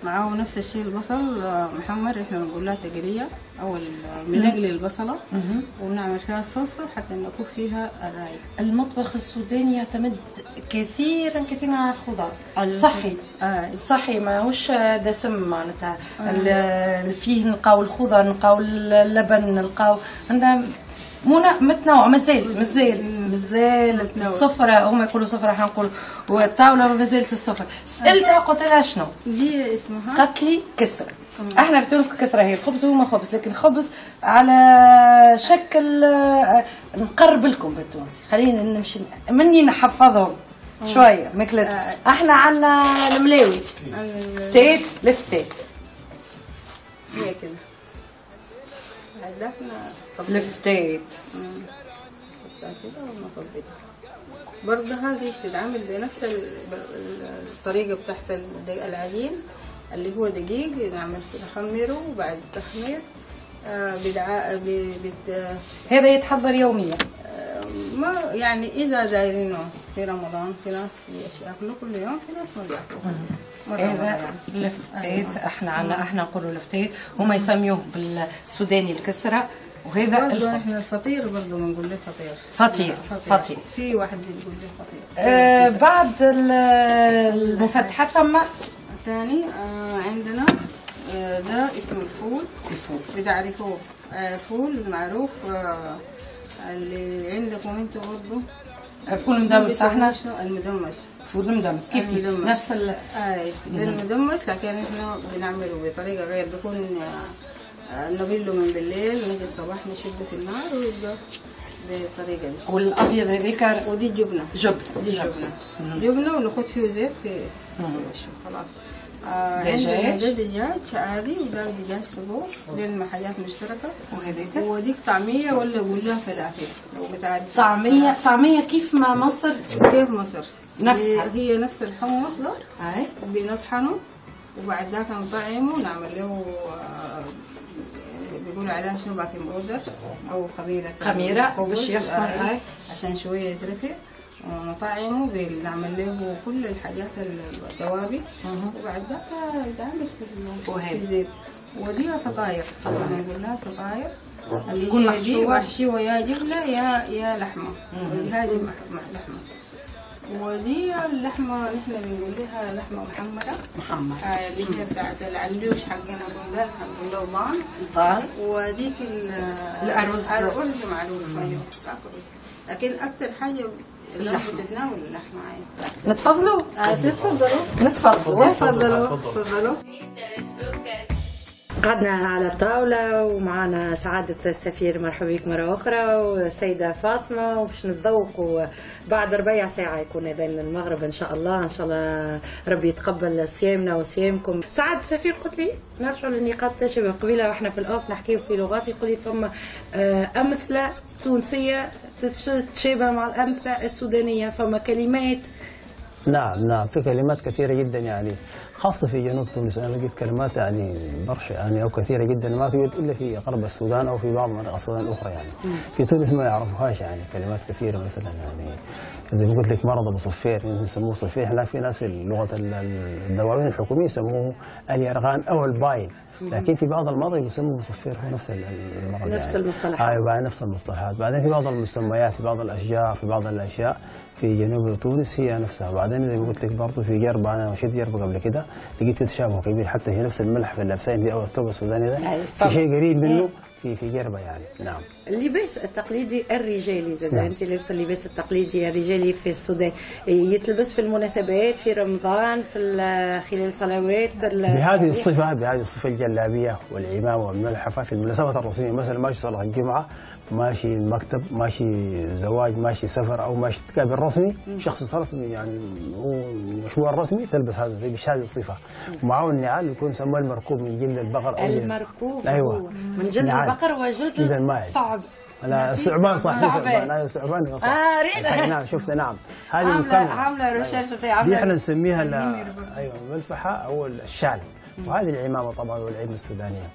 معاه نفس الشيء البصل محمر، احنا بنقول لها تقليه او بنقلي البصله ونعمل فيها الصلصه حتى نكون فيها الراي. المطبخ السوداني يعتمد كثيرا كثيرا على الخضار، صحي. آه. صحي ماهوش دسم معناتها. آه. فيه نلقاو الخضر، نلقاو اللبن، نلقاو عندنا منا متنوع. مازال مازال مازال السفرة، هما يقولوا سفرة احنا نقولوا والطاولة ما زالت السفرة. سألتها قلت لها شنو؟ دي اسمها؟ قالت لي كسرة. احنا في تونس كسرة هي الخبز وهما خبز، لكن خبز على شكل نقرب لكم بالتونسي. خلينا نمشي مني نحفظهم شوية ماكلة. احنا عندنا الملاوي فتات لفتات. هي كده هدفنا لفتات كده ونطبقها. برضه هذه بتتعمل بنفس الطريقة بتاعت العجين اللي هو دقيق، نعمل نخمره وبعد التخمير بدعاء بت... هذا يتحضر يوميا. ما يعني إذا دايرينه في رمضان في ناس ياكلوا كل يوم، في ناس ما بياكلوا. هذا لفتات. احنا عندنا احنا نقولوا لفتات، هما يسميوه بالسوداني الكسرة. وهذا الخبز. احنا الفطير برضه بنقول له فطير. فطير فطير. في واحد بيقول له فطير. آه بعد المفتحات فما ثاني آه عندنا آه ده اسمه الفول. الفول بتعرفوه؟ آه فول معروف آه اللي عندكم انتوا برضه. الفول المدمس. احنا المدمس. فول المدمس كيف كيف نفس ال آه المدمس، لكن احنا بنعمله بطريقه غير. بيكون آه نبله من بالليل ونجي الصباح نشده في النار ويبقى بالطريقه دي. والابيض هذيك ودي جبنه. جبنه دي جبنه. جبنه وناخد فيه زيت في خلاص. آه دجاج. ده دجاج عادي وده دجاج صبور. دي حاجات مشتركه. وهذيك وديك طعميه ولا قول لها فلافل لو بتعرف. طعميه طعميه كيف ما مصر. كيف مصر نفسها. هي نفس الحمص ده. اي بنطحنه وبعد ذاك نطعمه ونعمل له بيقولوا عليها شنو باكنج باودر او خميره. خميره باش يخمر هاي عشان شويه يترفع. ونطعمه بنعمل له كل الحاجات التوابل وبعد ذاك يتعمل في الزيت. ودي فطاير. نقول لها فطاير اللي هي دي محشوه يا جبنه يا يا لحمه. هذه لحمه. ودي اللحمه نحن بنقول لها لحمه محمره. محمره. آه اللي هي بتاعت العلوش حقنا بنقول لها بنقول له ضان. ضان. وديك الارز. الارز معروف. ايوه لكن اكثر حاجه اللحمه بتتناول اللحمه. عادي. نتفضلوا؟ آه تفضلوا. نتفضلوا. تفضلوا. تفضلوا. قعدنا على الطاولة ومعنا سعادة السفير، مرحبا بك مرة أخرى، والسيدة فاطمة، وباش نتذوقوا بعد ربيع ساعة يكون أذان المغرب إن شاء الله. إن شاء الله ربي يتقبل صيامنا وصيامكم. سعادة السفير قلت لي نرجع للنقاط تشابه قبيلة واحنا في الأوف نحكيو في لغات، يقول لي فما أمثلة تونسية تتشابه مع الأمثلة السودانية، فما كلمات. نعم نعم في كلمات كثيرة جدا يعني خاصة في جنوب تونس. أنا لقيت كلمات يعني برشا يعني أو كثيرة جدا ما توجد إلا في غرب السودان أو في بعض مناطق السودان الأخرى يعني. في تونس ما يعرفوهاش يعني كلمات كثيرة مثلا يعني زي ما قلت لك مرض أبو صفير يسموه صفيح. لا في ناس في لغة الدواوين الحكومية يسموه اليرغان أو الباين، لكن في بعض المناطق يسموه أبو صفير هو نفس المرض نفس يعني. المصطلحات. أيوة نفس المصطلحات. بعدين في بعض المسميات في بعض الأشجار في بعض الأشياء في جنوب تونس هي نفسها. وبعدين زي ما قلت لك برضه في جربة، أنا مشيت جربة قبل كده لقيت في تشابه كبير حتى في نفس الملح في اللبسين دي أو الثوب السوداني ده في شيء قريب منه في في جربة يعني. نعم. اللباس التقليدي الرجالي زاد. نعم. أنت لابسه اللباس التقليدي الرجالي في السودان يتلبس في المناسبات في رمضان في خلال صلوات بهذه الصفة بهذه الصفة الجلابية والعمامة والملحفة في المناسبات الرسمية، مثلا ماشي صلاة الجمعة، ماشي المكتب، ماشي زواج، ماشي سفر او ماشي تقابل رسمي، شخص رسمي يعني هو مشروع رسمي تلبس هذا زي بهذه الصفه. ومعه النعال يكون سموه المركوب من جلد البقر او المركوب. ايوه من جلد البقر وجلد الماعز. صعب. لا الثعبان صح. ثعبان. انا الثعبان صح. اه ريت. نعم شفت. نعم هذه عامله عامله رشاشه في عامله دي احنا نسميها ايوه الملفحه او الشال. وهذه العمامه طبعا والعيم السودانيه.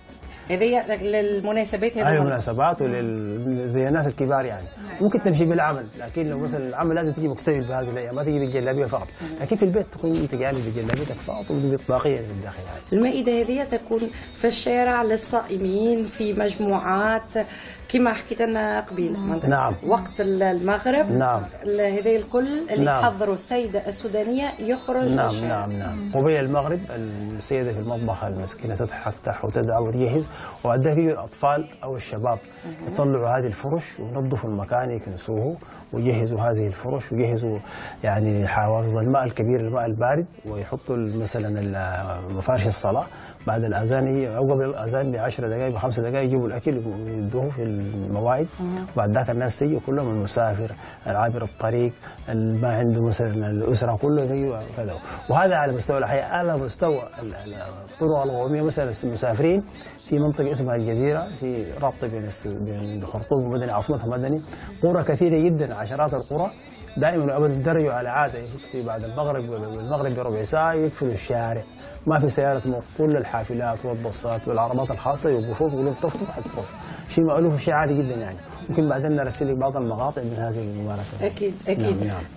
هذه للمناسبات هذه؟ ايوه مناسبات ولل زي الناس الكبار يعني. ممكن تمشي بالعمل، لكن لو مثلا العمل لازم تجي مكتمل بهذه الايام، ما تجي بالجلابيه فقط، لكن في البيت تكون انت جالس بجلابيتك فقط وبالطاقيه في الداخل يعني. المائده هذه تكون في الشارع للصائمين في مجموعات كما حكيت لنا قبيل. نعم. وقت المغرب. نعم. هذا الكل اللي نعم. يحضروا السيده السودانيه يخرج نعم للشارع. نعم نعم. قبيل المغرب السيده في المطبخ المسكينه تضحك تح وتدعى وتجهز، وبعد ذلك يجوا الاطفال او الشباب يطلعوا هذه الفرش وينظفوا المكان يكنسوه ويجهزوا هذه الفرش ويجهزوا يعني حوافظ الماء الكبير الماء البارد، ويحطوا مثلا مفارش الصلاه بعد الاذان او قبل الاذان ب عشر دقائق بخمس دقائق يجيبوا الاكل ويدوه في المواعيد. وبعد ذاك الناس تيجي كلهم المسافر العابر الطريق ما عنده مثلا الاسره كله يجوا كذا. وهذا على مستوى الحياه. على مستوى الطرق القوميه مثلا المسافرين في منطقه اسمها الجزيره في رابطه بين بين الخرطوم ومدني عاصمتها مدني، قرى كثيره جدا عشرات القرى دائما وابدا درجوا على عاده يفتوا بعد المغرب والمغرب بربع ساعه يقفلوا الشارع، ما في سياره مرور، كل الحافلات والباصات والعربات الخاصه يوقفوا ويقولوا تفطروا حتى تروح، شيء مألوف وشيء عادي جدا يعني. ممكن بعدين نرسل لك بعض المقاطع من هذه الممارسات. اكيد اكيد. نعم نعم.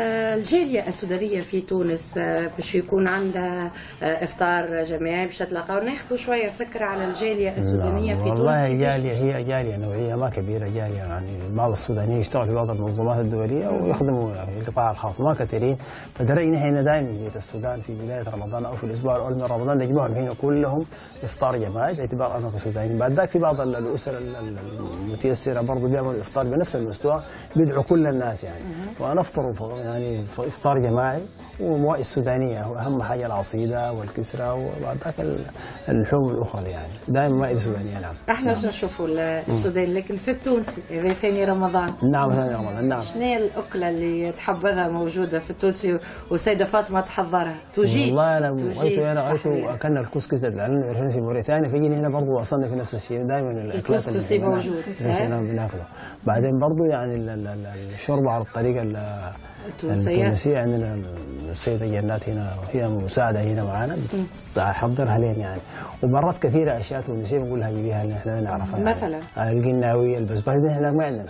الجاليه السودانيه في تونس باش يكون عندها افطار جماعي باش تتلاقاو ناخذوا شويه فكره على الجاليه السودانيه في تونس. والله الجاليه هي جاليه نوعيه ما كبيره، جاليه يعني بعض السودانيين يشتغلوا في بعض المنظمات الدوليه ويخدموا القطاع الخاص ما كثيرين، فدرجنا هنا دائما في بيت السودان في بدايه رمضان او في الاسبوع الاول من رمضان نجمعهم هنا كلهم افطار جماعي باعتبار انهم سودانيين. بعد ذاك في بعض الاسر المتيسره برضه بيعملوا الافطار بنفس المستوى بيدعوا كل الناس يعني، ونفطر يعني افطار جماعي وموائد سودانيه واهم حاجه العصيده والكسره وبعد ذاك اللحوم الاخرى يعني دائما مائده سودانيه. نعم. احنا شنو نشوفوا السودان لكن في التونسي هذا ثاني رمضان. نعم ثاني رمضان. نعم. شنو هي الاكله اللي تحبذها موجوده في التونسي والسيده فاطمه تحضرها؟ توجي. والله انا قلت انا قلت اكلنا الكسكس اللي عرفنا في موريتانيا فيجيني هنا برضه وصلنا في نفس الشيء دائما الاكلات اللي موجود. بناكله. بعدين برضه يعني الشوربه على الطريقه التونسيه عندنا السيده جنات هنا هي مساعده هنا معانا بتحضرها لين يعني، ومرات كثيره اشياء تونسيه بنقول لها جيبيها اللي احنا ما نعرفها يعني. مثلا القناوي البسباس ده هنا ما عندنا.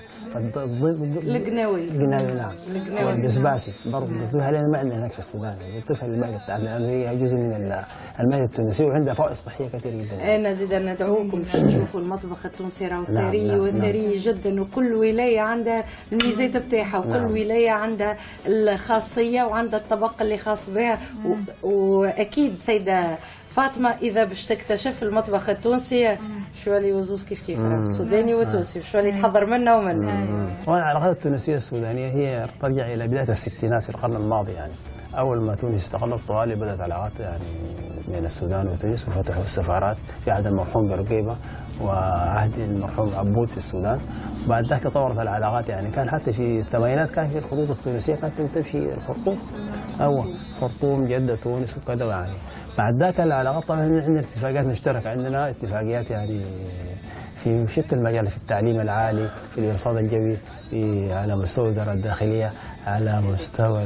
القناوي القناوي نعم. والبسباسي برضه نضيفها لنا ما عندنا هناك في السودان، نضيفها للمائده بتاعتنا لانه هي جزء من المائده التونسيه وعندها فوائد صحيه كثيره جدا. انا زيد ندعوكم باش تشوفوا المطبخ التونسي راهو ثري وثري جدا، وكل ولايه عندها الميزات بتاعها وكل نعم. ولايه عندها الخاصيه وعندها الطبق اللي خاص بها، واكيد سيده فاطمه اذا باش تكتشف المطبخ التونسي شو اللي وزوز كيف كيف السوداني والتونسي شو اللي يتحضر منه ومنه. والعلاقات التونسيه السودانيه هي ترجع الى بدايه الستينات في القرن الماضي يعني، اول ما تونس استقلت طوالي بدات علاقات يعني بين السودان وتونس وفتحوا السفارات في عهد المرحوم برقيبه وعهد المرحوم عبود في السودان. بعد ذاك تطورت العلاقات يعني، كان حتى في الثمانينات كان في الخطوط التونسيه كانت تمشي الخرطوم او خرطوم جده تونس وكذا يعني. بعد ذاك العلاقات طبعا عندنا اتفاقيات مشتركه، عندنا اتفاقيات يعني في شتى المجال، في التعليم العالي، في الارصاد الجوي، في على مستوى الوزاره الداخليه، على مستوى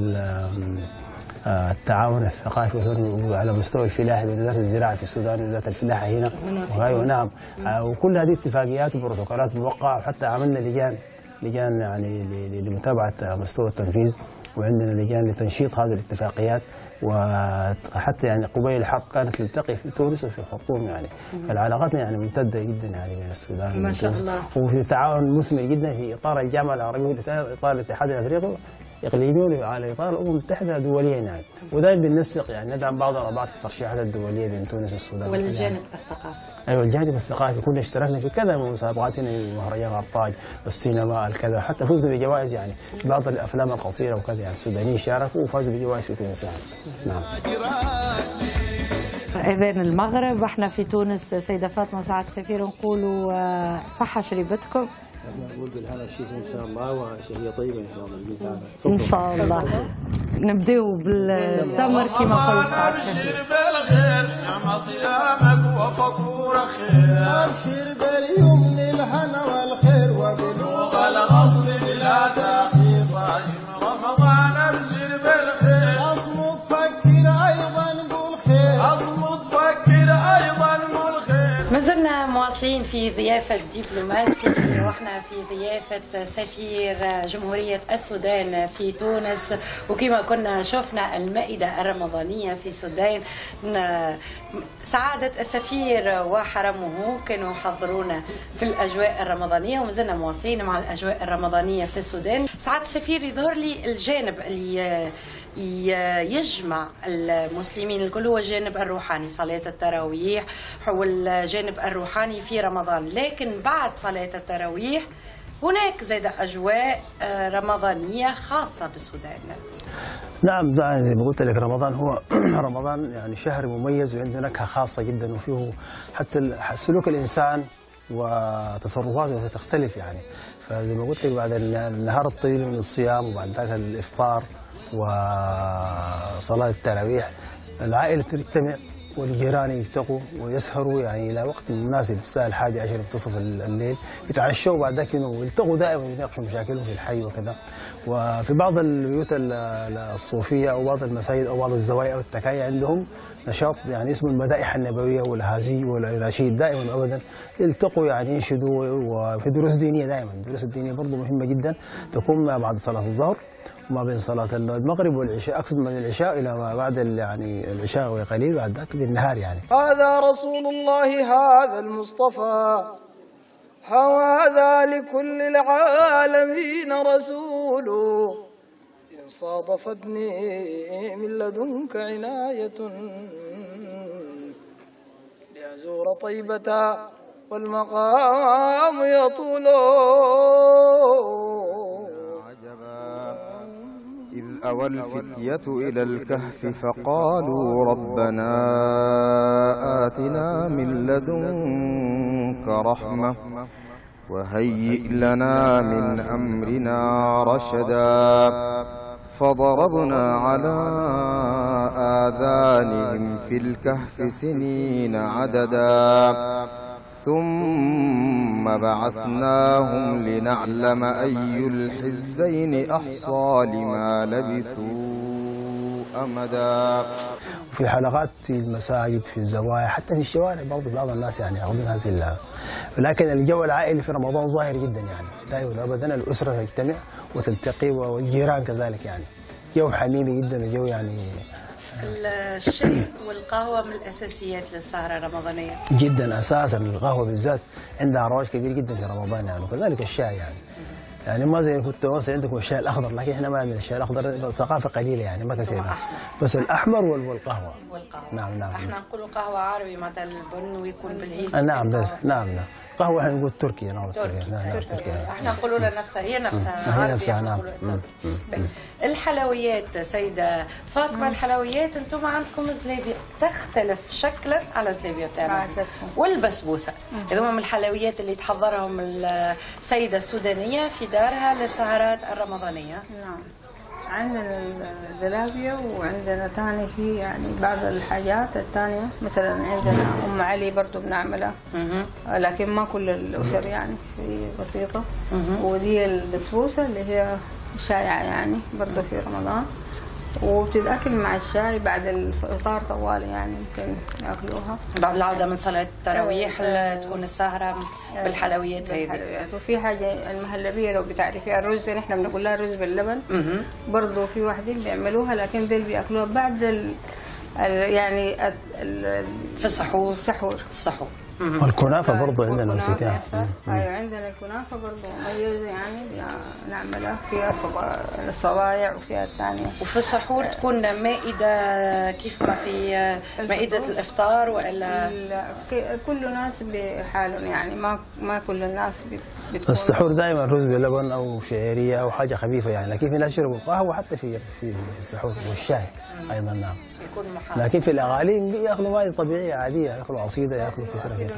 التعاون الثقافي، وعلى مستوى الفلاحه بين وزاره الزراعه في السودان ووزاره الفلاحه هنا. وهي نعم. وكل هذه اتفاقيات وبروتوكولات موقعه، وحتى عملنا لجان لجان يعني لمتابعه مستوى التنفيذ، وعندنا لجان لتنشيط هذه الاتفاقيات، وحتى يعني قبيل الحرب كانت تلتقي في تونس وفي الخرطوم يعني. فالعلاقات يعني ممتده جدا يعني بين السودان ما شاء الله، وفي تعاون مثمر جدا في اطار الجامعه العربيه وفي اطار الاتحاد الافريقي اقليمي وعلى اطار الامم المتحده دوليا يعني. ودائما بننسق يعني ندعم بعض الرباط في الترشيحات الدوليه بين تونس والسودان. والجانب يعني. الثقافي. ايوه الجانب الثقافي، كنا اشتركنا في كذا من مسابقات مهرجان قرطاج، السينما الكذا، حتى فزنا بجوائز يعني في بعض الافلام القصيره وكذا يعني، السودانيين شاركوا وفازوا بجوائز في تونس يعني. نعم. اذان المغرب احنا في تونس سيده فاطمه سعد سفير نقولوا صحه شريبتكم. نقول بالهنا الشيخ ان شاء الله وشهيه طيبه ان شاء الله. ان شاء الله. نبداو بالتمر كما قلت سعد سفير. يا صيامك وفطور خير، ابشر باليمن الهنا والخير وبلوغ الاصل بلا تاخير، صايم رمضان ابشر بالخير، اصمت فكر ايضا قول خير، اصمت فكر ايضا قول خير. ما زلنا في ضيافة دبلوماسي واحنا في ضيافة سفير جمهورية السودان في تونس، وكما كنا شفنا المائدة الرمضانية في السودان. سعادة السفير وحرمه كانوا يحضرونا في الأجواء الرمضانية، وما زلنا مواصلين مع الأجواء الرمضانية في السودان. سعادة السفير، يظهر لي الجانب اللي يجمع المسلمين الكل هو الجانب الروحاني، صلاة التراويح والجانب الروحاني في رمضان، لكن بعد صلاة التراويح هناك زاد أجواء رمضانية خاصة بالسودان. نعم، زي ما قلت لك رمضان هو رمضان يعني شهر مميز وعنده نكهة خاصة جدا، وفيه حتى سلوك الإنسان وتصرفاته تختلف يعني. فزي ما قلت لك بعد النهار الطويل من الصيام وبعد ذاك الإفطار وصلاة التراويح العائلة تجتمع والجيران يلتقوا ويسهروا يعني إلى وقت مناسب، الساعة الحادية عشر منتصف الليل يتعشوا وبعد ذاك يلتقوا دائما يناقشوا مشاكلهم في الحي وكذا. وفي بعض البيوت الصوفية أو بعض المساجد أو بعض الزوايا أو التكايا عندهم نشاط يعني اسمه المدائح النبوية والهازي والأناشيد دائما وأبدا يلتقوا يعني ينشدوا، وفي دروس دينية دائما. الدروس الدينية برضه مهمة جدا تقوم ما بعد صلاة الظهر وما بين صلاة المغرب والعشاء، أقصد من العشاء إلى ما بعد يعني العشاء وقليل بعد ذاك بالنهار يعني. هذا رسول الله هذا المصطفى هذا لكل العالمين رسول، إن صادفتني من لدنك عناية لأزور طيبة والمقام يطول. إذ أوى الفتية إلى الكهف فقالوا ربنا آتنا من لدنك رحمة وهيئ لنا من أمرنا رشدا، فضربنا على آذانهم في الكهف سنين عددا، ثم بعثناهم لنعلم أي الحزبين أحصى لما لبثوا أمدا. في حلقات في المساجد في الزوايا حتى في الشوارع برضه بعض الناس يعني ياخذون هذه اللعبة، ولكن الجو العائلي في رمضان ظاهر جدا يعني دائما ابدا الاسره تجتمع وتلتقي والجيران كذلك يعني جو حميمي جدا وجو يعني. الشاي والقهوة من الأساسيات للسهرة الرمضانية جدا، أساسا القهوة بالذات عندها رواج كبير جدا في رمضان يعني، وكذلك الشاي يعني يعني ما زي كنت مثلا عندكم الشاي الأخضر، لكن احنا ما عندنا الشاي الأخضر، ثقافة قليلة يعني ما كثيرة، بس الأحمر والقهوة. والقهوة نعم نعم احنا نقولوا قهوة عربي مثلا البن ويكون بالهيل. نعم بس نعم نعم قهوة احنا نقول تركيا. نعم تركيا. نعم تركيا. احنا نقولوا لها نفسها هي نفسها هي نفسها نعم. الحلويات سيدة فاطمة، الحلويات انتم عندكم زلابية تختلف شكلا على الزلابية بتاعنا والبسبوسة، هذوما من الحلويات اللي تحضرهم السيدة السودانية في دارها للسهرات الرمضانية. نعم، عندنا الزلابية وعندنا ثاني في يعني بعض الحاجات الثانية، مثلا عندنا أم علي برضو بنعملها لكن ما كل الأسر يعني في بسيطة، ودي البسبوسة اللي هي شائعة يعني برضو في رمضان، وبتتأكل مع الشاي بعد الفطار طوال يعني ممكن ياكلوها بعد العودة من صلاة التراويح تكون السهرة بالحلويات هذه. وفي حاجة المهلبية لو بتعرفيها، الرز نحن بنقول لها رز باللبن، برضو في واحدين بيعملوها لكن دول بياكلوها بعد ال يعني ال في السحور. السحور السحور والكنافة برضو عندنا نسيتها. أيوة عندنا الكنافة برضو مميزة يعني نعملها فيها الصبايع وفيها الثانية. وفي السحور تكون مائدة كيف ما في مائدة الإفطار وإلا كل ناس بحالهم يعني ما ما كل الناس بتكون. السحور دائما رز بلبن أو شعيرية أو حاجة خفيفة يعني، لكن في ناس يشربوا القهوة حتى في في السحور والشاي أيضا. نعم. لكن في الأغاليم ياكلوا مائدة طبيعية عادية، ياكلوا عصيدة ياكلوا كسرة في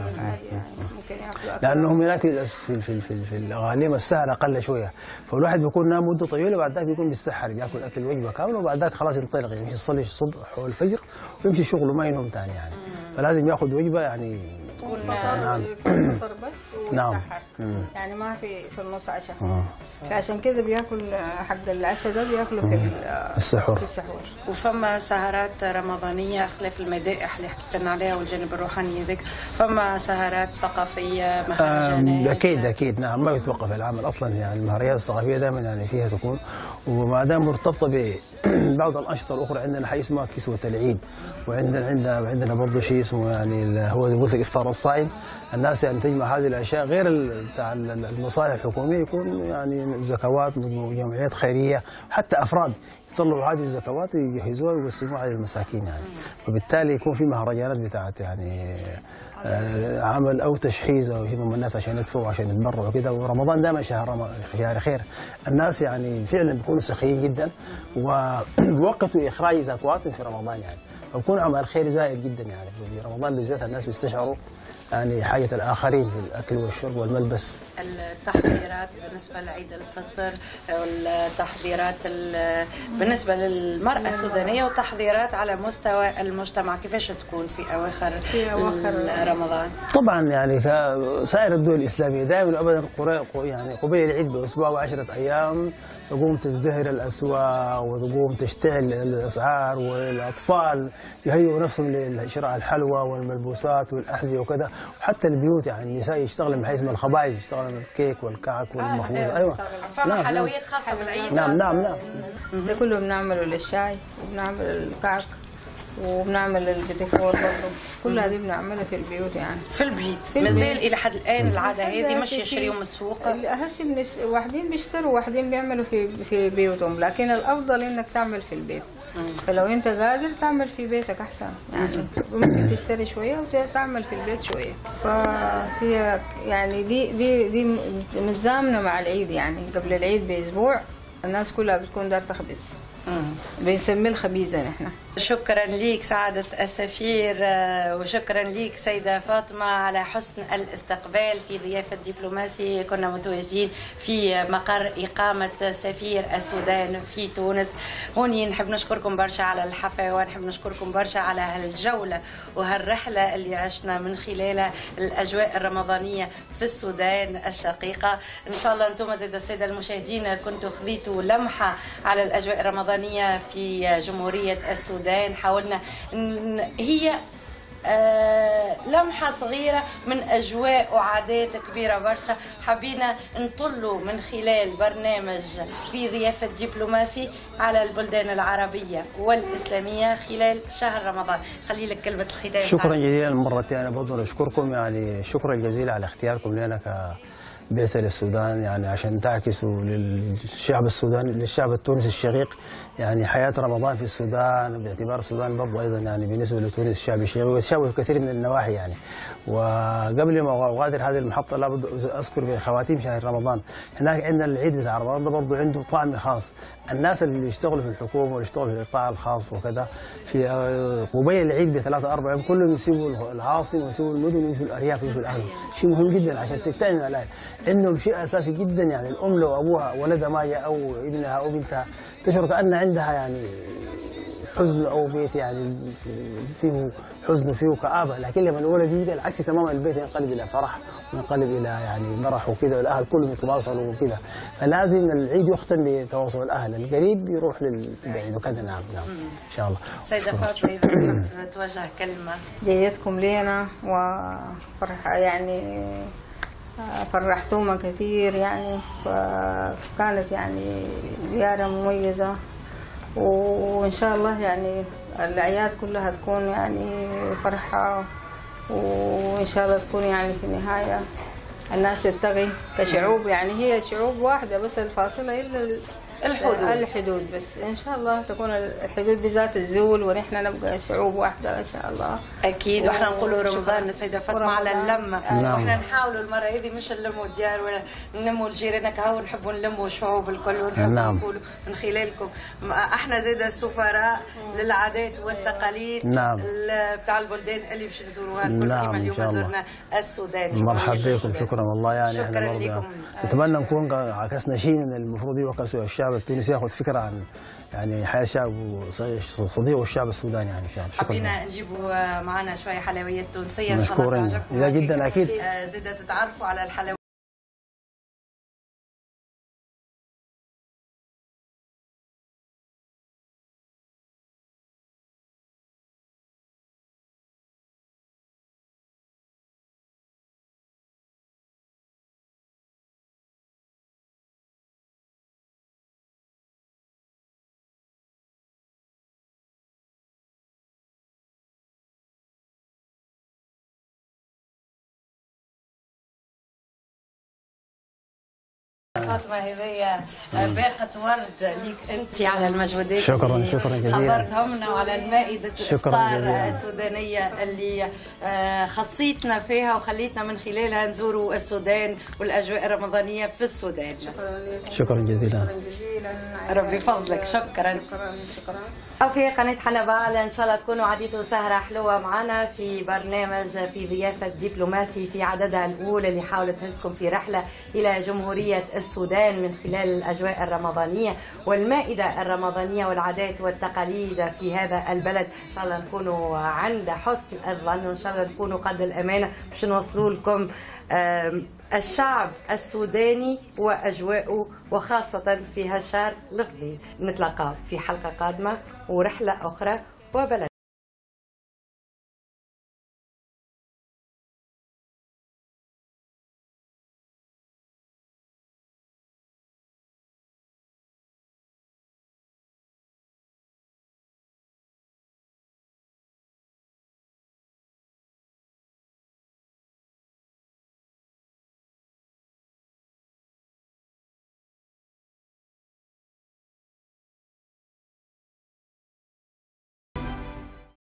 لأنهم هناك في في في, في, في الأغاليم السهر أقل شوية، فالواحد بيكون نام مدة طويلة وبعد ذاك بيكون بالسحر بياكل أكل وجبة كاملة وبعد ذاك خلاص ينطلق يمشي يصلي الصبح والفجر ويمشي شغله ما ينوم ثاني يعني، فلازم ياخذ وجبة يعني تكون نعم فطر بس نعم ويسحر، يعني ما في في النص عشاء. عشان كده بياكل حق العشاء ده بياكله في السحور. في السحور. وفما سهرات رمضانيه خلاف المدائح اللي حكيت لنا عليها والجانب الروحاني ذيك، فما سهرات ثقافيه مهرجانات. اكيد اكيد نعم، ما يتوقف العمل اصلا، يعني المهرجانات الثقافيه دائما يعني فيها تكون، وما دام مرتبطه ببعض الانشطه الاخرى. عندنا حي اسمها كسوه العيد، وعندنا عندنا عندنا برضه شيء اسمه يعني هو زي ما قلت لك افطار الصائم. الناس يعني تجمع هذه الاشياء غير بتاع المصالح الحكوميه، يكون يعني زكوات، جمعيات خيريه، حتى افراد يطلعوا هذه الزكوات ويجهزوها ويقسموها على المساكين يعني. وبالتالي يكون في مهرجانات بتاعت يعني عمل او تشحيذ او شيء من الناس عشان يدفعوا عشان يتبرعوا كده. ورمضان دائما شهر شهر خير، الناس يعني فعلا بيكونوا سخيين جدا وبيوقتوا اخراج زكواتهم في رمضان يعني، ويكون عمل خير زائد جدا يعني. في رمضان بالذات الناس بيستشعروا يعني حاجة الآخرين في الأكل والشرب والملبس. التحضيرات بالنسبة لعيد الفطر والتحضيرات بالنسبة للمرأة السودانية والتحضيرات على مستوى المجتمع كيفاش تكون في أواخر في أواخر رمضان؟ طبعا يعني سائر الدول الإسلامية دائما أبدا يعني قبيل العيد بأسبوع وعشرة أيام تقوم تزدهر الأسواق وتقوم تشتعل الأسعار، والأطفال يهيئوا نفسهم لشراء الحلوى والملبوسات والأحذية وكذا. وحتى البيوت يعني النساء يشتغلن بحيث من الخبائز، يشتغلن الكيك والكعك والمخبوز. آه ايوه فما نعم حلويات خاصه بالعيد. نعم نعم نعم ده كله بنعمله للشاي وبنعمل الكعك وبنعمل البيتيفور برضه، كل هذه بنعملها في البيوت يعني. في البيت مازال الى حد الان العاده هذه مش يشتريوا من السوق؟ هسه بنش... واحدين بيشتروا واحدين بيعملوا في في بيوتهم، لكن الافضل انك تعمل في البيت. فلو انت قادر تعمل في بيتك احسن يعني، ممكن تشتري شويه وتعمل في البيت شويه. فهي يعني دي دي دي متزامنه مع العيد يعني. قبل العيد باسبوع الناس كلها بتكون دار تخبز، بنسميه الخبيزه نحن. شكرا ليك سعادة السفير، وشكرا ليك سيدة فاطمة على حسن الاستقبال في ضيافة دبلوماسي. كنا متواجدين في مقر إقامة سفير السودان في تونس. هوني نحب نشكركم برشا على الحفاوة، ونحب نشكركم برشا على هالجولة وهالرحلة اللي عشنا من خلالها الأجواء الرمضانية في السودان الشقيقة. إن شاء الله أنتم زاد السادة المشاهدين كنتوا خذيتوا لمحة على الأجواء الرمضانية في جمهورية السودان. حاولنا هي آه لمحة صغيرة من أجواء وعادات كبيرة برشا، حبينا نطلوا من خلال برنامج في ضيافة دبلوماسي على البلدان العربية والإسلامية خلال شهر رمضان. خلي لك كلمة الختام. شكرا جزيلا مرة ثانية، برضه نشكركم يعني شكرا جزيلا على اختياركم لنا كبعثة للسودان، يعني عشان تعكسوا للشعب السوداني للشعب التونسي الشقيق يعني حياة رمضان في السودان، باعتبار السودان برضه أيضا يعني بالنسبة لتونس شعب شقيق ويتشابه في كثير من النواحي يعني. وقبل ما أغادر هذه المحطة لابد أذكر بخواتيم شهر رمضان، هناك عندنا العيد بتاع رمضان ده برضه عنده طعم خاص. الناس اللي يشتغلوا في الحكومة واللي يشتغلوا في القطاع الخاص وكذا في قبيل العيد بثلاثة أربع أيام كلهم يسيبوا العاصمة ويسيبوا المدن ويمشوا الأرياف ويمشوا الأهل. شيء مهم جدا عشان تجتمع مع الأهل، إنهم شيء أساسي جدا يعني. الأم لو أبوها ولدها ما جاء أو ابنها أو بنتها تشعر كأن عندها يعني حزن أو بيت يعني فيه حزن وفيه كآبة، لكن لما الولد يجي العكس تماما، البيت ينقلب إلى فرح وينقلب إلى يعني مرح وكذا، والأهل كلهم يتواصلوا وكذا. فلازم العيد يختم بتواصل الأهل، القريب يروح للبعيد وكذا. نعم نعم إن شاء الله. سيدة فاطمة إذا توجه كلمة. جيتكم لنا وفرح يعني فرحتونا كثير يعني، فكانت يعني زيارة مميزة، وإن شاء الله يعني الأعياد كلها تكون يعني فرحة، وإن شاء الله تكون يعني في النهاية الناس تلتقي كشعوب يعني. هي شعوب واحدة بس الفاصلة إلا الحدود الحدود بس. ان شاء الله تكون الحدود بذات الزول ونحن نبقى شعوب واحده ان شاء الله. اكيد. واحنا نقولوا رمضان السيده فاطمه على اللمه. نعم. واحنا نحاولوا المره هذه مش نلموا الجار ولا نلموا الجيران، كهو نحبوا نلموا الشعوب الكل ونحبوا نعم. نقولوا من خلالكم احنا زاد السفراء للعادات والتقاليد نعم. بتاع البلدان اللي باش نزوروها الكل. نعم. كما اليوم زرنا السودان. مرحبا بكم. شكرا والله يعني. شكرا لكم. نتمنى نكون عكسنا شيء من المفروض يعكسوا الشعب الشعب التونسي ياخذ فكره عن يعني حياه شعب صديق والشعب السوداني يعني فعلا. حبينا نجيبوا معنا شويه حلويات تونسيه ان شاء الله مشكورين. تعجبكم. لا جدا اكيد. زيد تتعرفوا على الحلويات. فاطمة هذيا باقة ورد ليك انت على المجهودات شكرا اللي شكرا جزيلا حضرتهم لنا وعلى المائدة الافطار السودانية اللي خصيتنا فيها وخليتنا من خلالها نزوروا السودان والاجواء الرمضانية في السودان. شكرا شكرا جزيلا. ربي يفضلك. شكرا شكرا شكرا. أو في قناة حنبال إن شاء الله تكونوا عديتوا سهرة حلوة معنا في برنامج في ضيافة دبلوماسي في عددها الأولى اللي حاولت تهزكم في رحلة إلى جمهورية السودان من خلال الأجواء الرمضانية والمائدة الرمضانية والعادات والتقاليد في هذا البلد. إن شاء الله نكونوا عند حسن الظن وإن شاء الله نكونوا قد الأمانة باش نوصلوا لكم الشعب السوداني وأجواءه وخاصة في هالشهر الفضيل. نتلاقى في حلقة قادمة ورحلة أخرى وبلد